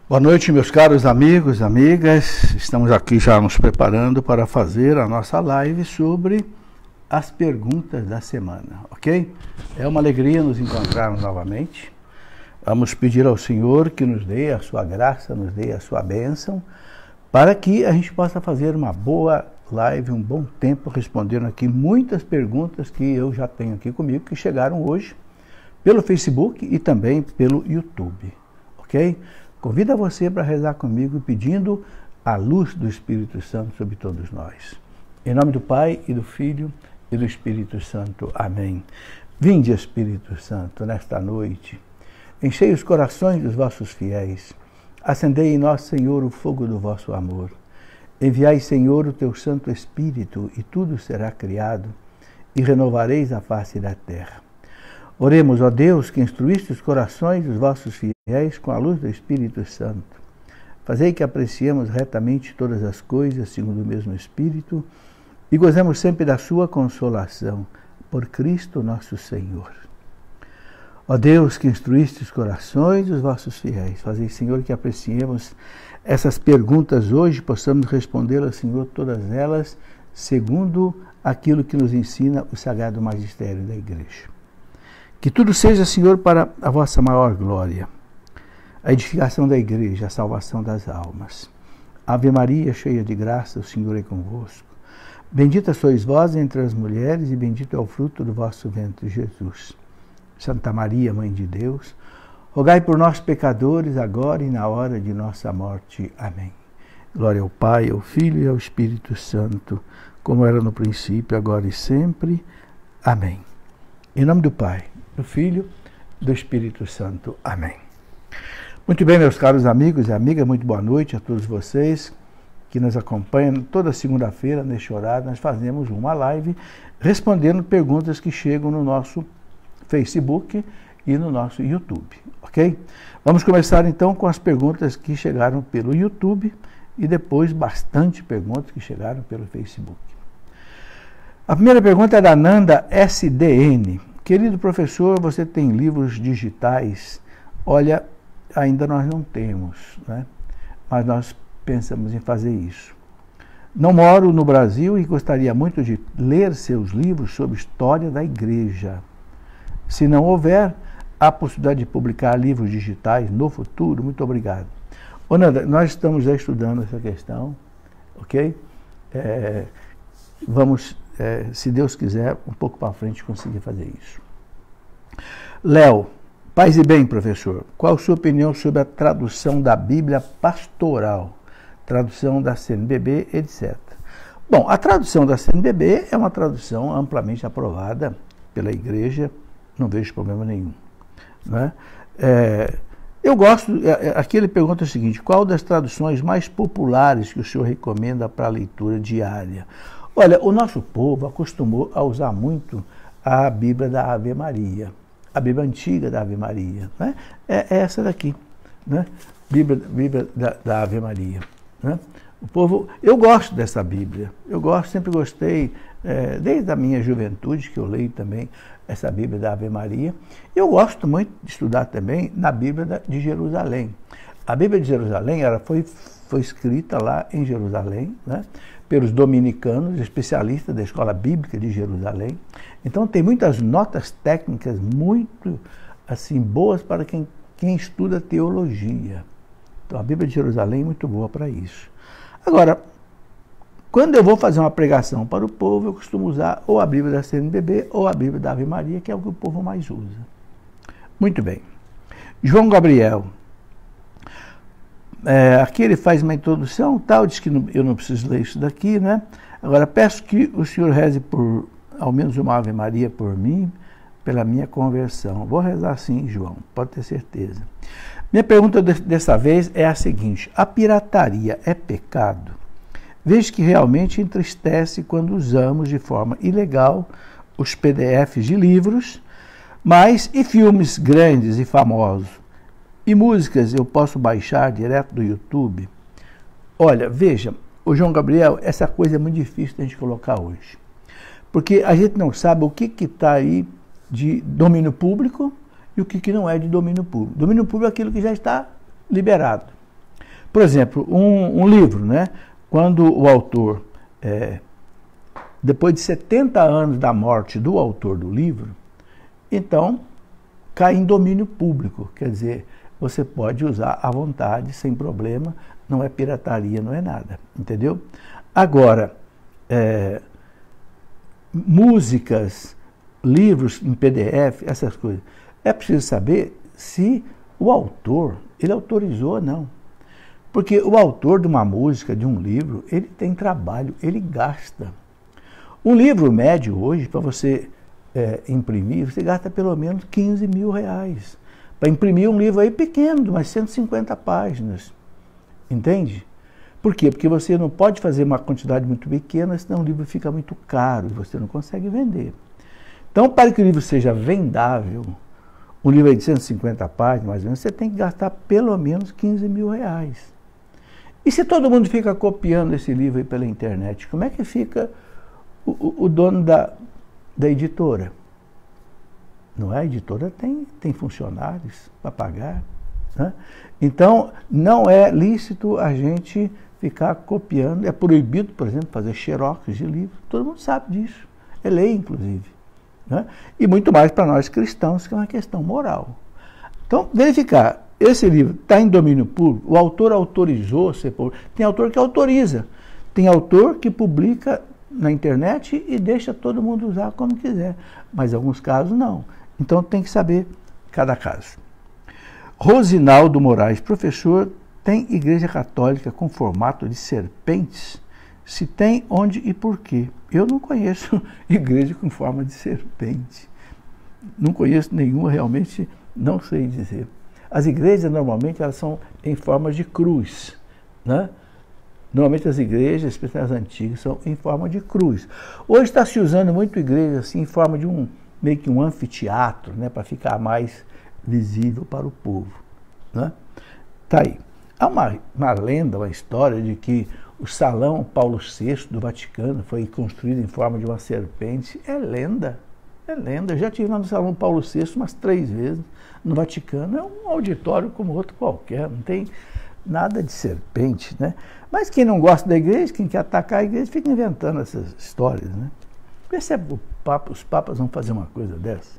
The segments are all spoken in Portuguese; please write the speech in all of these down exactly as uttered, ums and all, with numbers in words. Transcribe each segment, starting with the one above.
Boa noite, meus caros amigos, amigas. Estamos aqui já nos preparando para fazer a nossa live sobre as perguntas da semana, ok? É uma alegria nos encontrarmos novamente. Vamos pedir ao Senhor que nos dê a sua graça, nos dê a sua bênção, para que a gente possa fazer uma boa live, um bom tempo, respondendo aqui muitas perguntas que eu já tenho aqui comigo, que chegaram hoje pelo Facebook e também pelo YouTube, ok? Convido a você para rezar comigo, pedindo a luz do Espírito Santo sobre todos nós. Em nome do Pai, e do Filho, e do Espírito Santo. Amém. Vinde, Espírito Santo, nesta noite. Enchei os corações dos vossos fiéis. Acendei em nós, Senhor, o fogo do vosso amor. Enviai, Senhor, o teu Santo Espírito, e tudo será criado, e renovareis a face da terra. Oremos, ó Deus, que instruíste os corações dos vossos fiéis com a luz do Espírito Santo. Fazei que apreciemos retamente todas as coisas segundo o mesmo Espírito e gozemos sempre da sua consolação, por Cristo nosso Senhor. Ó Deus, que instruíste os corações dos vossos fiéis, fazei, Senhor, que apreciemos essas perguntas hoje, possamos respondê-las, Senhor, todas elas, segundo aquilo que nos ensina o Sagrado Magistério da Igreja. Que tudo seja, Senhor, para a vossa maior glória, a edificação da Igreja, a salvação das almas. Ave Maria, cheia de graça, o Senhor é convosco. Bendita sois vós entre as mulheres, e bendito é o fruto do vosso ventre, Jesus. Santa Maria, Mãe de Deus, rogai por nós, pecadores, agora e na hora de nossa morte. Amém. Glória ao Pai, ao Filho e ao Espírito Santo, como era no princípio, agora e sempre. Amém. Em nome do Pai, do Filho, do Espírito Santo. Amém. Muito bem, meus caros amigos e amigas, muito boa noite a todos vocês que nos acompanham. Toda segunda-feira, neste horário, nós fazemos uma live respondendo perguntas que chegam no nosso Facebook e no nosso YouTube, ok? Vamos começar então com as perguntas que chegaram pelo YouTube e depois bastante perguntas que chegaram pelo Facebook. A primeira pergunta é da Nanda S D N. Querido professor, você tem livros digitais? Olha, ainda nós não temos, né? Mas nós pensamos em fazer isso. Não moro no Brasil e gostaria muito de ler seus livros sobre história da Igreja. Se não houver a possibilidade de publicar livros digitais no futuro, muito obrigado. Ô Nanda, nós estamos já estudando essa questão, ok? É, vamos... É, se Deus quiser, um pouco para frente conseguir fazer isso. Léo, paz e bem, professor. Qual a sua opinião sobre a tradução da Bíblia pastoral? Tradução da C N B B, etcétera. Bom, a tradução da C N B B é uma tradução amplamente aprovada pela Igreja, não vejo problema nenhum. Né? É, eu gosto, aqui ele pergunta o seguinte, qual das traduções mais populares que o senhor recomenda para a leitura diária? Olha, o nosso povo acostumou a usar muito a Bíblia da Ave Maria, a Bíblia antiga da Ave Maria, né? É essa daqui, né? Bíblia, Bíblia da, da Ave Maria, né? O povo, eu gosto dessa Bíblia, eu gosto, sempre gostei, é, desde a minha juventude, que eu leio também essa Bíblia da Ave Maria. Eu gosto muito de estudar também na Bíblia da, de Jerusalém. A Bíblia de Jerusalém, ela foi, foi escrita lá em Jerusalém, né? Pelos dominicanos, especialistas da Escola Bíblica de Jerusalém. Então tem muitas notas técnicas muito assim boas para quem, quem estuda teologia. Então a Bíblia de Jerusalém é muito boa para isso. Agora, quando eu vou fazer uma pregação para o povo, eu costumo usar ou a Bíblia da C N B B ou a Bíblia da Ave Maria, que é o que o povo mais usa. Muito bem. João Gabriel. É, aqui ele faz uma introdução, tal, diz que não, eu não preciso ler isso daqui, né? Agora, peço que o senhor reze por, ao menos uma Ave Maria por mim, pela minha conversão. Vou rezar sim, João, pode ter certeza. Minha pergunta de, dessa vez é a seguinte, a pirataria é pecado? Vejo que realmente entristece quando usamos de forma ilegal os P D Fs de livros, mas e filmes grandes e famosos? E músicas eu posso baixar direto do YouTube? Olha, veja, o João Gabriel, essa coisa é muito difícil de a gente colocar hoje. Porque a gente não sabe o que está aí de domínio público e o que, que não é de domínio público. Domínio público é aquilo que já está liberado. Por exemplo, um, um livro, né? Quando o autor, é, depois de setenta anos da morte do autor do livro, então cai em domínio público, quer dizer, você pode usar à vontade, sem problema, não é pirataria, não é nada, entendeu? Agora, é, músicas, livros em P D F, essas coisas, é preciso saber se o autor, ele autorizou ou não. Porque o autor de uma música, de um livro, ele tem trabalho, ele gasta. Um livro médio hoje, para você é, imprimir, você gasta pelo menos quinze mil reais. Para imprimir um livro aí pequeno, de umas cento e cinquenta páginas. Entende? Por quê? Porque você não pode fazer uma quantidade muito pequena, senão o livro fica muito caro e você não consegue vender. Então, para que o livro seja vendável, um livro de cento e cinquenta páginas, mais ou menos, você tem que gastar pelo menos quinze mil reais. E se todo mundo fica copiando esse livro aí pela internet, como é que fica o, o, o dono da, da editora? Não é? A editora tem, tem funcionários para pagar. Né? Então, não é lícito a gente ficar copiando. É proibido, por exemplo, fazer xerox de livro. Todo mundo sabe disso. É lei, inclusive. Né? E muito mais para nós cristãos, que é uma questão moral. Então, verificar. Esse livro está em domínio público, o autor autorizou ser público. Tem autor que autoriza. Tem autor que publica na internet e deixa todo mundo usar como quiser. Mas em alguns casos não. Então tem que saber cada caso. Rosinaldo Moraes, professor, tem igreja católica com formato de serpentes? Se tem, onde e por quê? Eu não conheço igreja com forma de serpente. Não conheço nenhuma, realmente não sei dizer. As igrejas, normalmente, elas são em forma de cruz. Né? Normalmente as igrejas, especialmente as antigas, são em forma de cruz. Hoje está se usando muito igreja assim, em forma de um, meio que um anfiteatro, né? Para ficar mais visível para o povo. Né? Tá aí. Há uma, uma lenda, uma história de que o Salão Paulo sexto do Vaticano foi construído em forma de uma serpente. É lenda. É lenda. Eu já estive lá no Salão Paulo sexto umas três vezes. No Vaticano é um auditório como outro qualquer, não tem nada de serpente, né? Mas quem não gosta da igreja, quem quer atacar a igreja, fica inventando essas histórias, né? Vê se é o Papa, os papas vão fazer uma coisa dessa.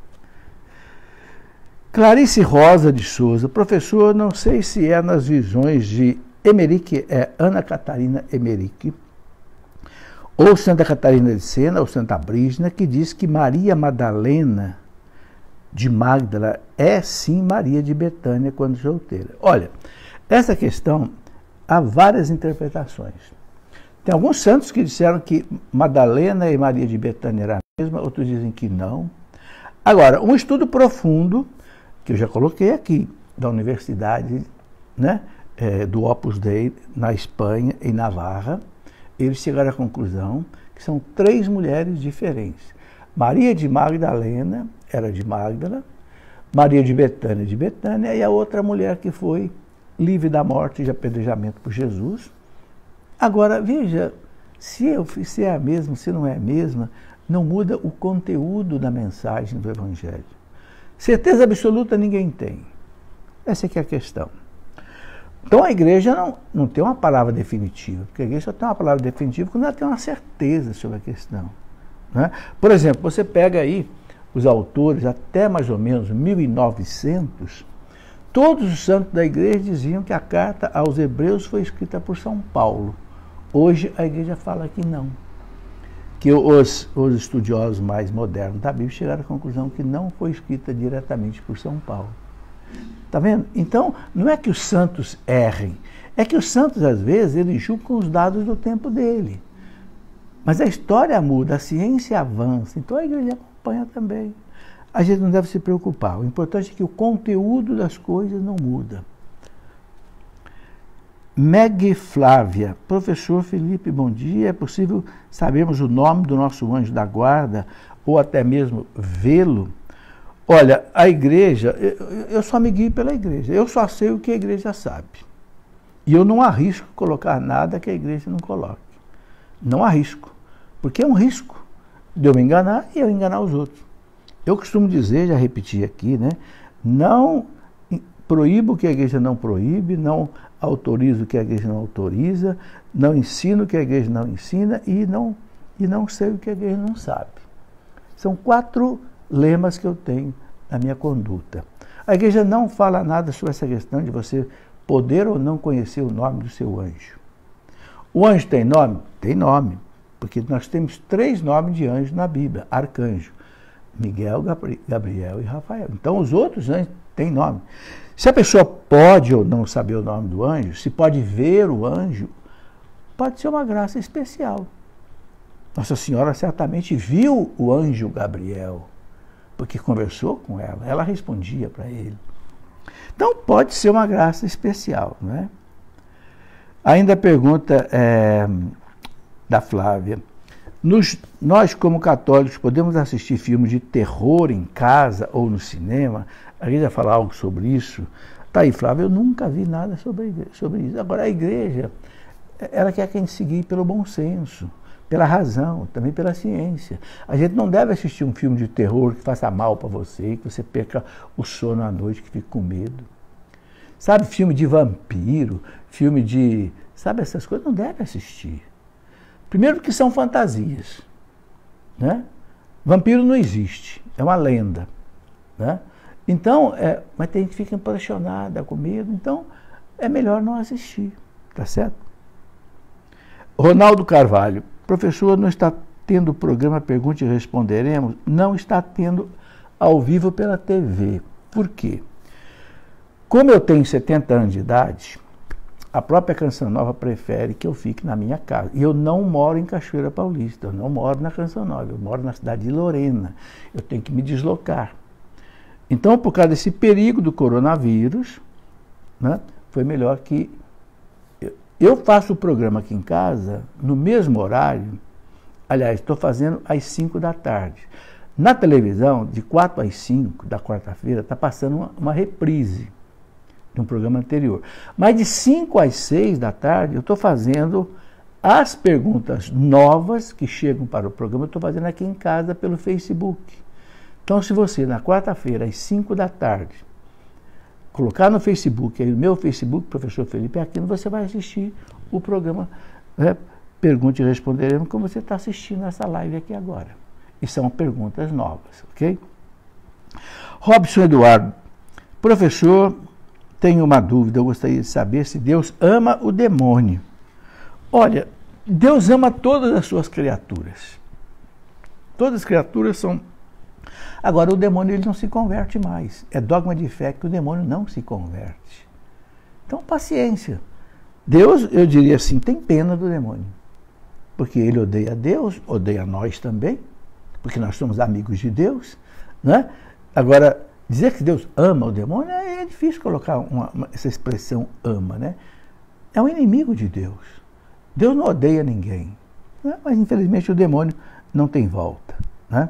Clarice Rosa de Souza, professor, não sei se é nas visões de Emerick, é Ana Catarina Emerick, ou Santa Catarina de Sena, ou Santa Brígida, que diz que Maria Madalena de Magdala é sim Maria de Betânia quando solteira. Olha, essa questão há várias interpretações. Tem alguns santos que disseram que Madalena e Maria de Betânia eram a mesma, outros dizem que não. Agora, um estudo profundo, que eu já coloquei aqui, da Universidade, né, é, do Opus Dei, na Espanha, em Navarra, eles chegaram à conclusão que são três mulheres diferentes. Maria de Magdalena era de Magdala, Maria de Betânia de Betânia, e a outra mulher que foi livre da morte e de apedrejamento por Jesus. Agora, veja, se, eu, se é a mesma, se não é a mesma, não muda o conteúdo da mensagem do Evangelho. Certeza absoluta ninguém tem. Essa é que é a questão. Então a igreja não, não tem uma palavra definitiva, porque a igreja só tem uma palavra definitiva quando ela tem uma certeza sobre a questão. Né? Por exemplo, você pega aí os autores, até mais ou menos mil e novecentos, todos os santos da igreja diziam que a carta aos Hebreus foi escrita por São Paulo. Hoje a igreja fala que não. Que os, os estudiosos mais modernos da Bíblia chegaram à conclusão que não foi escrita diretamente por São Paulo. Está vendo? Então, não é que os santos errem, é que os santos, às vezes, eles julgam os dados do tempo dele. Mas a história muda, a ciência avança, então a igreja acompanha também. A gente não deve se preocupar. O importante é que o conteúdo das coisas não muda. Meg Flávia, professor Felipe, bom dia. É possível sabermos o nome do nosso anjo da guarda ou até mesmo vê-lo? Olha, a igreja, eu, eu só me guio pela igreja. Eu só sei o que a igreja sabe. E eu não arrisco colocar nada que a igreja não coloque. Não arrisco. Porque é um risco de eu me enganar e eu enganar os outros. Eu costumo dizer, já repeti aqui, né? Não proíbo o que a igreja não proíbe, não autorizo o que a igreja não autoriza, não ensino o que a igreja não ensina e não, e não sei o que a igreja não sabe. São quatro lemas que eu tenho na minha conduta. A igreja não fala nada sobre essa questão de você poder ou não conhecer o nome do seu anjo. O anjo tem nome? Tem nome, porque nós temos três nomes de anjos na Bíblia, arcanjo. Miguel, Gabriel e Rafael. Então os outros anjos têm nome. Se a pessoa pode ou não saber o nome do anjo, se pode ver o anjo, pode ser uma graça especial. Nossa Senhora certamente viu o anjo Gabriel, porque conversou com ela, ela respondia para ele. Então pode ser uma graça especial, não é? Ainda a pergunta é, da Flávia. Nos, nós, como católicos, podemos assistir filmes de terror em casa ou no cinema? A igreja fala algo sobre isso? Tá aí, Flávia, eu nunca vi nada sobre, sobre isso. Agora, a igreja, ela quer que a gente seguir pelo bom senso, pela razão, também pela ciência. A gente não deve assistir um filme de terror que faça mal para você, que você perca o sono à noite, que fique com medo. Sabe, filme de vampiro, filme de... Sabe, essas coisas não deve assistir. Primeiro porque são fantasias, né? Vampiro não existe, é uma lenda, né? Então, é, mas tem gente que fica impressionada com medo, então é melhor não assistir, tá certo? Ronaldo Carvalho, professor, não está tendo o programa Pergunte e Responderemos? Não está tendo ao vivo pela T V. Por quê? Como eu tenho setenta anos de idade, a própria Canção Nova prefere que eu fique na minha casa. E eu não moro em Cachoeira Paulista, eu não moro na Canção Nova, eu moro na cidade de Lorena. Eu tenho que me deslocar. Então, por causa desse perigo do coronavírus, né, foi melhor que... Eu, eu faço o programa aqui em casa, no mesmo horário, aliás, estou fazendo às cinco da tarde. Na televisão, de quatro às cinco da quarta-feira, está passando uma, uma reprise de um programa anterior. Mas de cinco às seis da tarde, eu estou fazendo as perguntas novas que chegam para o programa, eu estou fazendo aqui em casa pelo Facebook. Então, se você, na quarta-feira, às cinco da tarde, colocar no Facebook, aí o meu Facebook, Professor Felipe Aquino, você vai assistir o programa, né, Pergunte e Responderemos, como você está assistindo essa live aqui agora. E são perguntas novas, ok? Robson Eduardo, professor... Tenho uma dúvida, eu gostaria de saber se Deus ama o demônio. Olha, Deus ama todas as suas criaturas. Todas as criaturas são... Agora, o demônio ele não se converte mais. É dogma de fé que o demônio não se converte. Então, paciência. Deus, eu diria assim, tem pena do demônio. Porque ele odeia Deus, odeia nós também, porque nós somos amigos de Deus, né? Agora... Dizer que Deus ama o demônio é difícil colocar uma, uma, essa expressão ama, né? É um inimigo de Deus. Deus não odeia ninguém, né? Mas infelizmente o demônio não tem volta, né?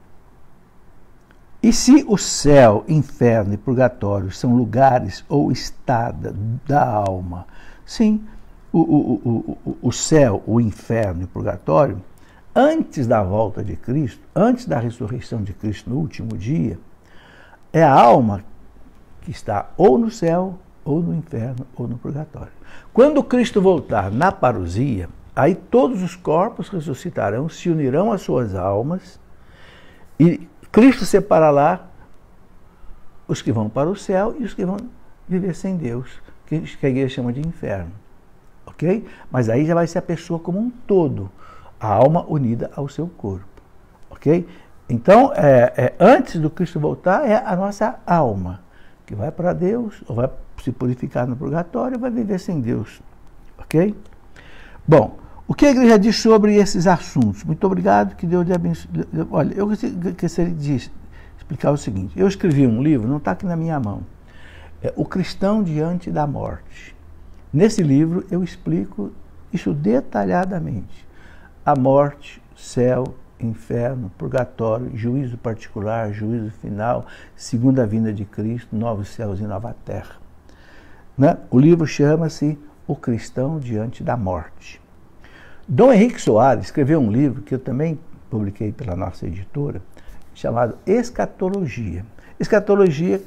E se o céu, inferno e purgatório são lugares ou estada da alma, sim, o, o, o, o céu, o inferno e o purgatório, antes da volta de Cristo, antes da ressurreição de Cristo no último dia, é a alma que está ou no céu, ou no inferno, ou no purgatório. Quando Cristo voltar na parousia, aí todos os corpos ressuscitarão, se unirão às suas almas, e Cristo separará os que vão para o céu e os que vão viver sem Deus, que a igreja chama de inferno. Ok? Mas aí já vai ser a pessoa como um todo, a alma unida ao seu corpo. Ok? Então, é, é, antes do Cristo voltar, é a nossa alma, que vai para Deus, ou vai se purificar no purgatório, ou vai viver sem Deus. Ok? Bom, o que a igreja diz sobre esses assuntos? Muito obrigado, que Deus lhe abençoe. Olha, eu gostaria de explicar o seguinte. Eu escrevi um livro, não está aqui na minha mão, é O Cristão Diante da Morte. Nesse livro, eu explico isso detalhadamente. A morte, céu, inferno, purgatório, juízo particular, juízo final, segunda vinda de Cristo, novos céus e nova terra. Né? O livro chama-se O Cristão Diante da Morte. Dom Henrique Soares escreveu um livro que eu também publiquei pela nossa editora, chamado Escatologia. Escatologia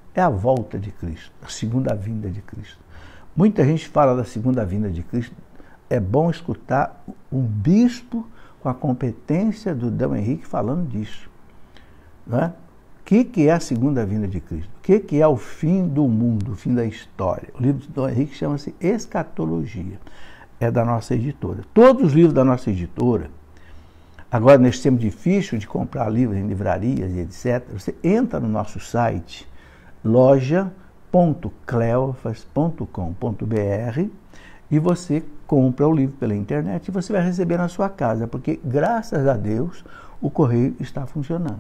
é a volta de Cristo, a segunda vinda de Cristo. Muita gente fala da segunda vinda de Cristo. É bom escutar um bispo com a competência do Dom Henrique falando disso. Não é? O que, que é a segunda vinda de Cristo? O que, que é o fim do mundo, o fim da história? O livro do Dom Henrique chama-se Escatologia. É da nossa editora. Todos os livros da nossa editora, agora nesse tempo difícil de comprar livros em livrarias e etcétera, você entra no nosso site, loja ponto cleofas ponto com ponto br, e você compra o livro pela internet e você vai receber na sua casa, porque, graças a Deus, o correio está funcionando.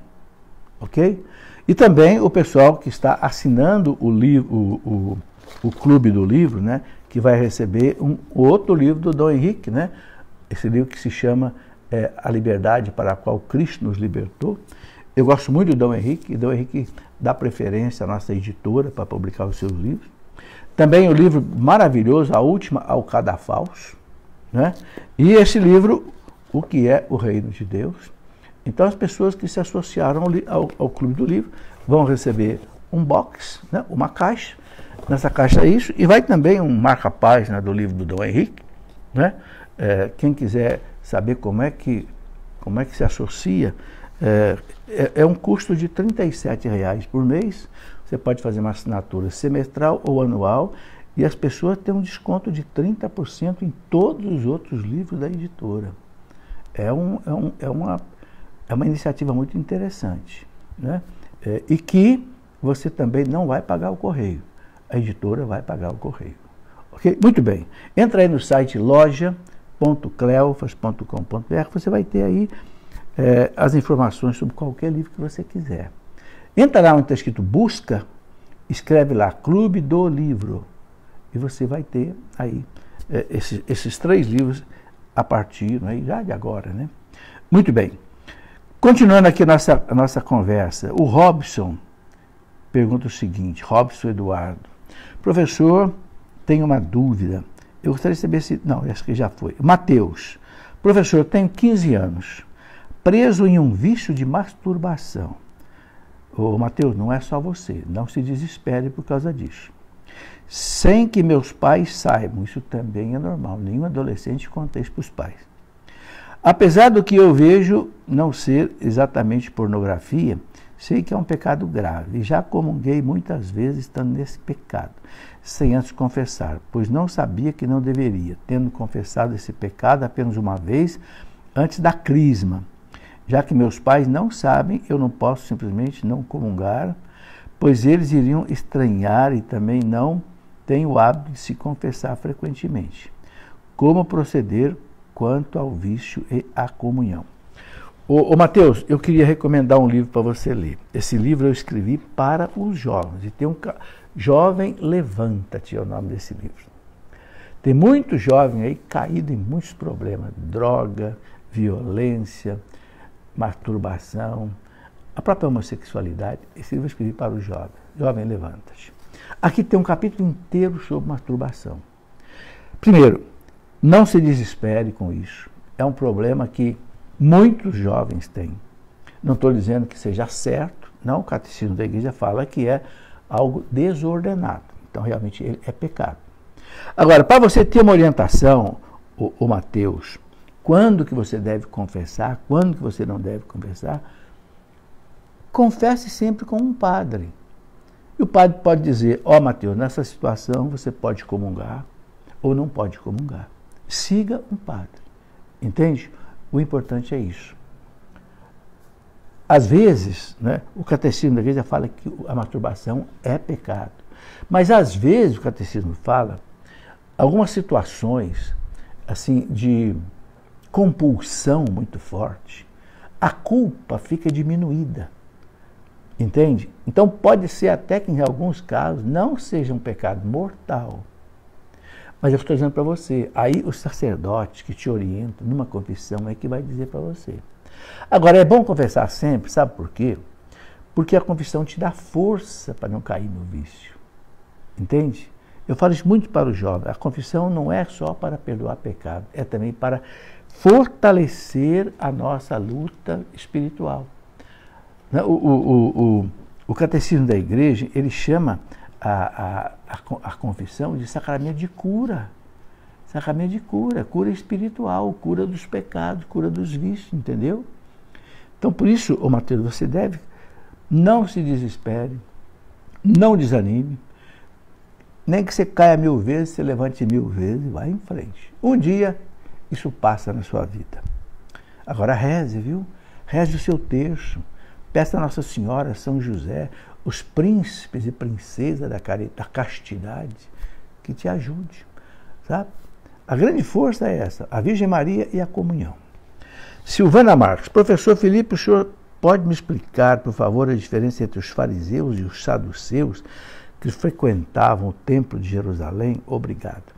Ok? E também o pessoal que está assinando o, livro, o, o, o Clube do Livro, né, que vai receber um outro livro do Dom Henrique, né, esse livro que se chama é, A Liberdade para a qual Cristo nos libertou. Eu gosto muito do Dom Henrique, e Dom Henrique dá preferência à nossa editora para publicar os seus livros. Também o livro maravilhoso, A Última ao Cadafalso, né? E esse livro, O que é o Reino de Deus. Então as pessoas que se associaram ao, ao, ao Clube do Livro vão receber um box, né? Uma caixa, nessa caixa é isso, e vai também um marca-página do livro do Dom Henrique, né? É, quem quiser saber como é que, como é que se associa, é, é, é um custo de trinta e sete reais por mês. Você pode fazer uma assinatura semestral ou anual, e as pessoas têm um desconto de trinta por cento em todos os outros livros da editora. É, um, é, um, é, uma, é uma iniciativa muito interessante, né? É, e que você também não vai pagar o correio. A editora vai pagar o correio. Okay? Muito bem. Entra aí no site loja ponto cleofas ponto com ponto br, você vai ter aí é, as informações sobre qualquer livro que você quiser. Entra lá onde está escrito busca, escreve lá Clube do Livro, e você vai ter aí é, esses, esses três livros a partir, né, já de agora, né? Muito bem. Continuando aqui a nossa, a nossa conversa, o Robson pergunta o seguinte, Robson Eduardo: professor, tenho uma dúvida. Eu gostaria de saber se... Não, acho que já foi. Mateus: professor, tenho quinze anos, preso em um vício de masturbação. Ô, Mateus, não é só você, não se desespere por causa disso. Sem que meus pais saibam, isso também é normal, nenhum adolescente conta isso para os pais. Apesar do que eu vejo não ser exatamente pornografia, sei que é um pecado grave, e já comunguei muitas vezes estando nesse pecado, sem antes confessar, pois não sabia que não deveria, tendo confessado esse pecado apenas uma vez, antes da crisma. Já que meus pais não sabem, eu não posso simplesmente não comungar, pois eles iriam estranhar e também não têm o hábito de se confessar frequentemente. Como proceder quanto ao vício e à comunhão? Ô, ô Mateus, eu queria recomendar um livro para você ler. Esse livro eu escrevi para os jovens. E tem um Jovem Levanta-te, é o nome desse livro. Tem muito jovem aí caído em muitos problemas, droga, violência, masturbação, a própria homossexualidade. Esse livro eu escrevi para os jovens. Jovem, levanta-te. Aqui tem um capítulo inteiro sobre masturbação. Primeiro, não se desespere com isso. É um problema que muitos jovens têm. Não estou dizendo que seja certo, não, o catecismo da igreja fala que é algo desordenado. Então, realmente, ele é pecado. Agora, para você ter uma orientação, o, o Mateus, quando que você deve confessar, quando que você não deve confessar, confesse sempre com um padre. E o padre pode dizer, ó, Mateus, nessa situação você pode comungar ou não pode comungar. Siga um padre. Entende? O importante é isso. Às vezes, né, o catecismo da igreja fala que a masturbação é pecado. Mas às vezes o catecismo fala algumas situações assim de compulsão muito forte, a culpa fica diminuída. Entende? Então pode ser até que em alguns casos não seja um pecado mortal. Mas eu estou dizendo para você, aí o sacerdote que te orienta numa confissão é que vai dizer para você. Agora, é bom confessar sempre, sabe por quê? Porque a confissão te dá força para não cair no vício. Entende? Eu falo isso muito para os jovens. A confissão não é só para perdoar pecado, é também para fortalecer a nossa luta espiritual. O, o, o, o catecismo da igreja, ele chama a, a, a, a confissão de sacramento de cura. Sacramento de cura, cura espiritual, cura dos pecados, cura dos vícios, entendeu? Então, por isso, ô Mateus, você deve, não se desespere, não desanime, nem que você caia mil vezes, você levante mil vezes e vá em frente. Um dia, isso passa na sua vida. Agora reze, viu? Reze o seu terço. Peça a Nossa Senhora, São José, os príncipes e princesas da, da castidade, que te ajude, sabe? A grande força é essa, a Virgem Maria e a comunhão. Silvana Marques, professor Felipe, o senhor pode me explicar, por favor, a diferença entre os fariseus e os saduceus que frequentavam o templo de Jerusalém? Obrigado.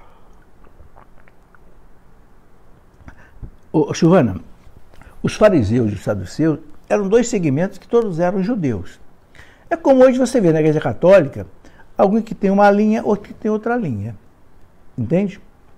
Ô, Silvana, os fariseus e os saduceus eram dois segmentos que todos eram judeus. É como hoje você vê na Igreja Católica, alguém que tem uma linha, outro que tem outra linha. Entende?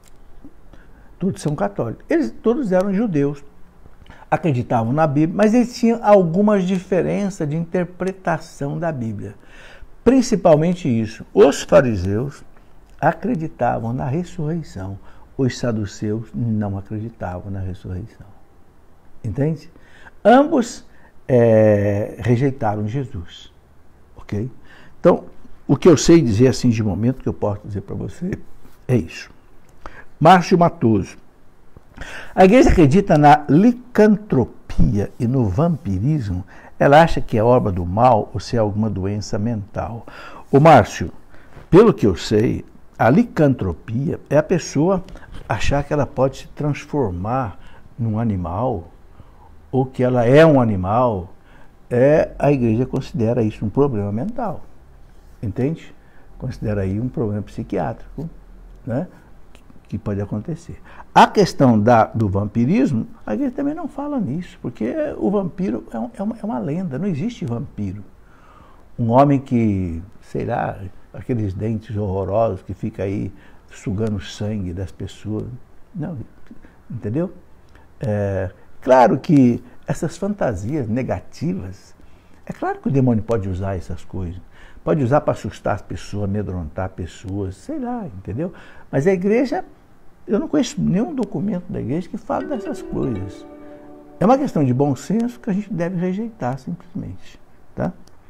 Todos são católicos. Eles todos eram judeus, acreditavam na Bíblia, mas eles tinham algumas diferenças de interpretação da Bíblia. Principalmente isso, os fariseus acreditavam na ressurreição, os saduceus não acreditavam na ressurreição. Entende? Ambos é, rejeitaram Jesus. Ok? Então, o que eu sei dizer assim de momento, que eu posso dizer para você, é isso. Márcio Matoso. A igreja acredita na licantropia e no vampirismo. Ela acha que é obra do mal ou se é alguma doença mental. Ô Márcio, pelo que eu sei, a licantropia é a pessoa achar que ela pode se transformar num animal ou que ela é um animal. É, a igreja considera isso um problema mental. Entende? Considera aí um problema psiquiátrico, né? Que pode acontecer. A questão da, do vampirismo, a igreja também não fala nisso, porque o vampiro é, um, é, uma, é uma lenda, não existe vampiro. Um homem que, sei lá, aqueles dentes horrorosos que fica aí sugando o sangue das pessoas. Não, entendeu? É, claro que essas fantasias negativas, é claro que o demônio pode usar essas coisas. Pode usar para assustar as pessoas, amedrontar pessoas, sei lá, entendeu? Mas a igreja, eu não conheço nenhum documento da igreja que fale dessas coisas. É uma questão de bom senso que a gente deve rejeitar simplesmente. Tá?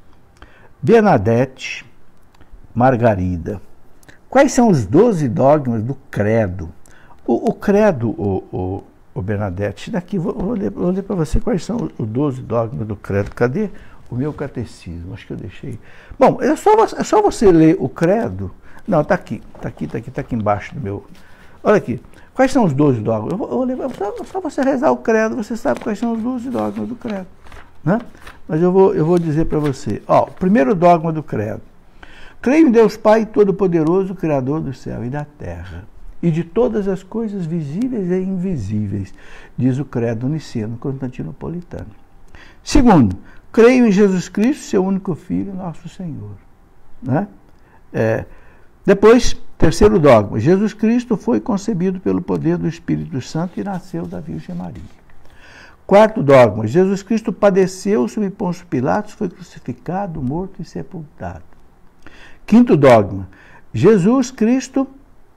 Bernadette Margarida. Quais são os doze dogmas do credo? O, o credo, o, o, o Bernadette, daqui, vou, vou ler, vou ler para você quais são os doze dogmas do credo. Cadê o meu catecismo? Acho que eu deixei. Bom, é só, é só você ler o credo. Não, está aqui, está aqui, está aqui, está aqui embaixo do meu. Olha aqui. Quais são os doze dogmas? Eu vou, eu vou ler, só, só você rezar o credo, você sabe quais são os doze dogmas do credo. Né? Mas eu vou, eu vou dizer para você. Ó, o primeiro dogma do credo. Creio em Deus Pai Todo-Poderoso, Criador do céu e da terra, e de todas as coisas visíveis e invisíveis, diz o credo niceno constantinopolitano. Segundo, creio em Jesus Cristo, seu único Filho, nosso Senhor. Né? É, depois, terceiro dogma, Jesus Cristo foi concebido pelo poder do Espírito Santo e nasceu da Virgem Maria. Quarto dogma, Jesus Cristo padeceu sob Pôncio Pilatos, foi crucificado, morto e sepultado. Quinto dogma, Jesus Cristo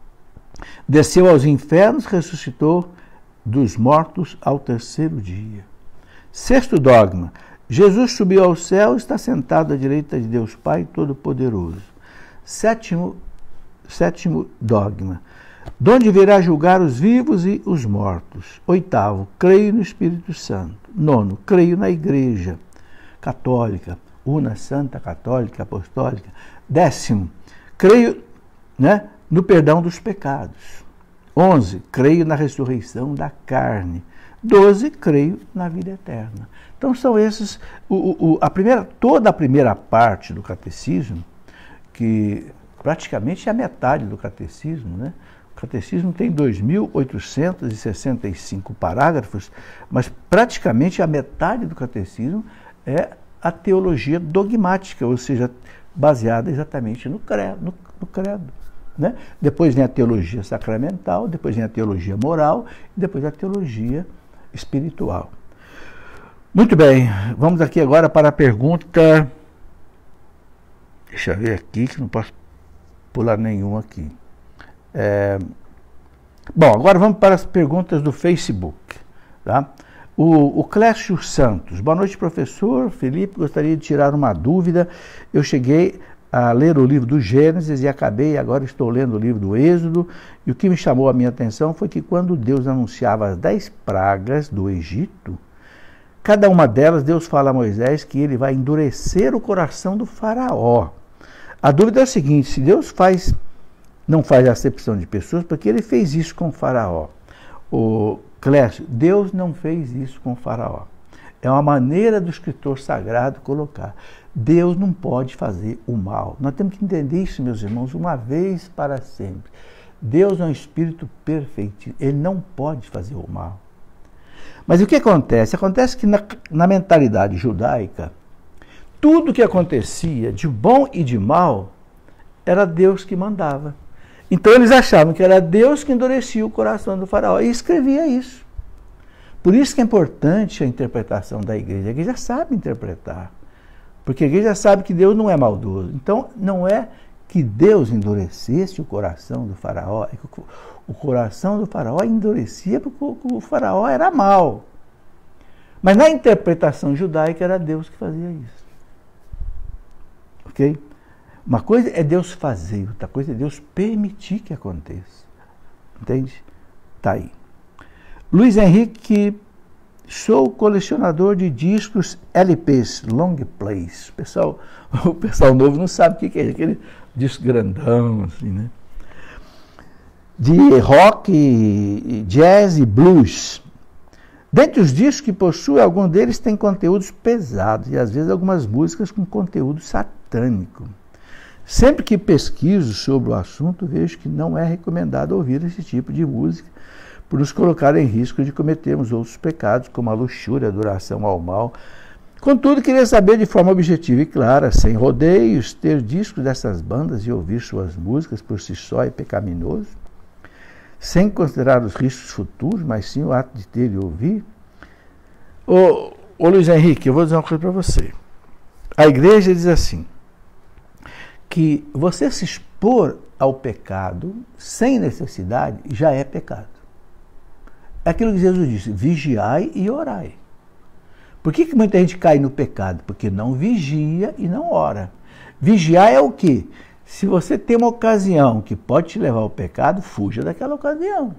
desceu aos infernos, ressuscitou dos mortos ao terceiro dia. Sexto dogma, Jesus subiu ao céu e está sentado à direita de Deus Pai Todo-Poderoso. Sétimo, sétimo dogma, donde virá julgar os vivos e os mortos. Oitavo, creio no Espírito Santo. Nono, creio na Igreja Católica, una, santa, católica, apostólica. Décimo, creio, né, no perdão dos pecados. Onze, creio na ressurreição da carne. Doze, creio na vida eterna. Então são esses, o, o, a primeira, toda a primeira parte do catecismo, que praticamente é a metade do catecismo, né? O catecismo tem dois mil oitocentos e sessenta e cinco parágrafos, mas praticamente a metade do catecismo é a teologia dogmática, ou seja, baseada exatamente no credo. No, no credo, né? Depois vem a teologia sacramental, depois vem a teologia moral e depois a teologia espiritual. Muito bem, vamos aqui agora para a pergunta Deixa eu ver aqui, que não posso pular nenhum aqui. É... Bom, agora vamos para as perguntas do Facebook. Tá? O, o Clécio Santos. Boa noite, professor. Felipe, gostaria de tirar uma dúvida. Eu cheguei a ler o livro do Gênesis e acabei, agora estou lendo o livro do Êxodo, e o que me chamou a minha atenção foi que quando Deus anunciava as dez pragas do Egito, cada uma delas Deus fala a Moisés que ele vai endurecer o coração do faraó. A dúvida é a seguinte: se Deus faz, não faz acepção de pessoas, porque ele fez isso com o faraó? O Clécio, Deus não fez isso com o faraó. É uma maneira do escritor sagrado colocar. Deus não pode fazer o mal. Nós temos que entender isso, meus irmãos, uma vez para sempre. Deus é um espírito perfeito. Ele não pode fazer o mal. Mas o que acontece? Acontece que na, na mentalidade judaica, tudo que acontecia de bom e de mal, era Deus que mandava. Então eles achavam que era Deus que endurecia o coração do faraó e escrevia isso. Por isso que é importante a interpretação da igreja. A igreja sabe interpretar. Porque a igreja sabe que Deus não é maldoso. Então, não é que Deus endurecesse o coração do faraó. É que o coração do faraó endurecia porque o faraó era mau. Mas na interpretação judaica era Deus que fazia isso. Ok? Uma coisa é Deus fazer, outra coisa é Deus permitir que aconteça. Entende? Tá aí. Luiz Henrique, sou colecionador de discos L Ps, long plays. O pessoal, o pessoal novo não sabe o que é aquele disco grandão, assim, né? De rock, jazz e blues. Dentre os discos que possuo, alguns deles têm conteúdos pesados e às vezes algumas músicas com conteúdo satânico. Sempre que pesquiso sobre o assunto, vejo que não é recomendado ouvir esse tipo de música, por nos colocar em risco de cometermos outros pecados, como a luxúria, a adoração ao mal. Contudo, queria saber de forma objetiva e clara, sem rodeios, ter discos dessas bandas e ouvir suas músicas por si só é pecaminoso? Sem considerar os riscos futuros, mas sim o ato de ter e ouvir? Ô, ô Luiz Henrique, eu vou dizer uma coisa para você. A igreja diz assim, que você se expor ao pecado sem necessidade já é pecado. É aquilo que Jesus disse, vigiai e orai. Por que que muita gente cai no pecado? Porque não vigia e não ora. Vigiar é o quê? Se você tem uma ocasião que pode te levar ao pecado, fuja daquela ocasião.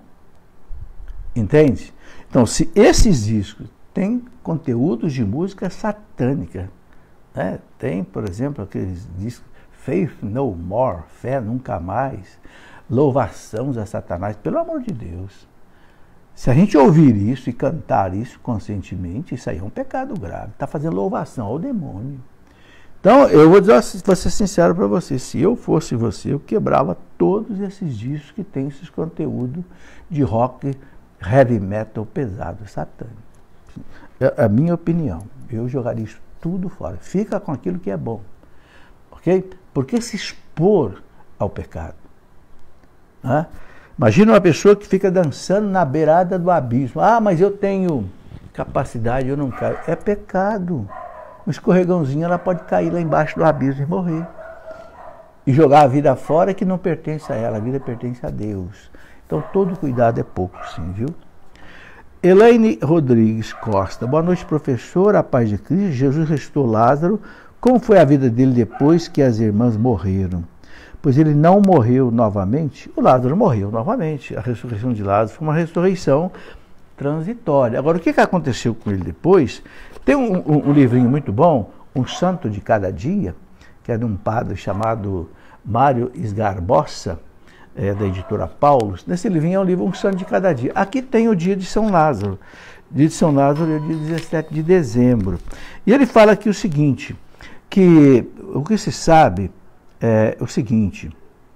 Entende? Então, se esses discos têm conteúdos de música satânica, né? Tem, por exemplo, aqueles discos Faith No More, fé nunca mais, louvações a Satanás, pelo amor de Deus. Se a gente ouvir isso e cantar isso conscientemente, isso aí é um pecado grave. Está fazendo louvação ao demônio. Então, eu vou, dizer, vou ser sincero para você. Se eu fosse você, eu quebrava todos esses discos que têm esses conteúdos de rock, heavy metal pesado, satânico. É a minha opinião. Eu jogaria isso tudo fora. Fica com aquilo que é bom. Ok? Por que se expor ao pecado? Hã? Imagina uma pessoa que fica dançando na beirada do abismo. Ah, mas eu tenho capacidade, eu não caio. É pecado. Um escorregãozinho, ela pode cair lá embaixo do abismo e morrer. E jogar a vida fora que não pertence a ela, a vida pertence a Deus. Então todo cuidado é pouco, sim, viu? Elaine Rodrigues Costa. Boa noite, professor. A paz de Cristo. Jesus ressuscitou Lázaro. Como foi a vida dele depois que as irmãs morreram? Pois ele não morreu novamente. O Lázaro morreu novamente. A ressurreição de Lázaro foi uma ressurreição transitória. Agora, o que aconteceu com ele depois? Tem um, um, um livrinho muito bom, Um Santo de Cada Dia, que é de um padre chamado Mário Esgarbossa, é, da editora Paulus. Nesse livrinho é um livro Um Santo de Cada Dia. Aqui tem o dia de São Lázaro. O dia de São Lázaro é o dia dezessete de dezembro. E ele fala aqui o seguinte, que o que se sabe é o seguinte,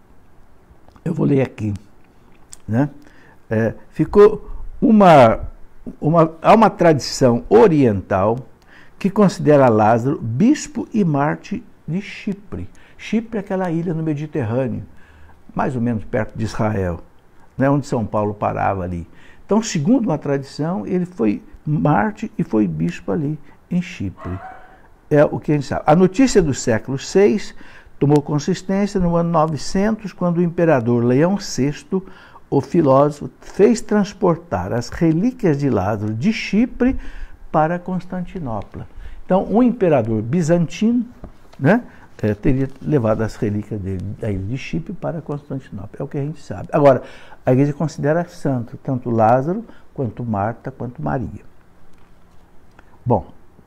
eu vou ler aqui, né? É, ficou uma, uma, há uma tradição oriental que considera Lázaro bispo e mártir de Chipre. Chipre é aquela ilha no Mediterrâneo, mais ou menos perto de Israel, né, onde São Paulo parava ali. Então, segundo uma tradição, ele foi mártir e foi bispo ali em Chipre. É o que a gente sabe. A notícia do século seis tomou consistência no ano novecentos, quando o imperador Leão sexto, o filósofo, fez transportar as relíquias de Lázaro de Chipre para Constantinopla. Então, um imperador bizantino, né, é, teria levado as relíquias dele da ilha de Chipre para Constantinopla. É o que a gente sabe. Agora, a igreja considera santo tanto Lázaro, quanto Marta, quanto Maria. Bom,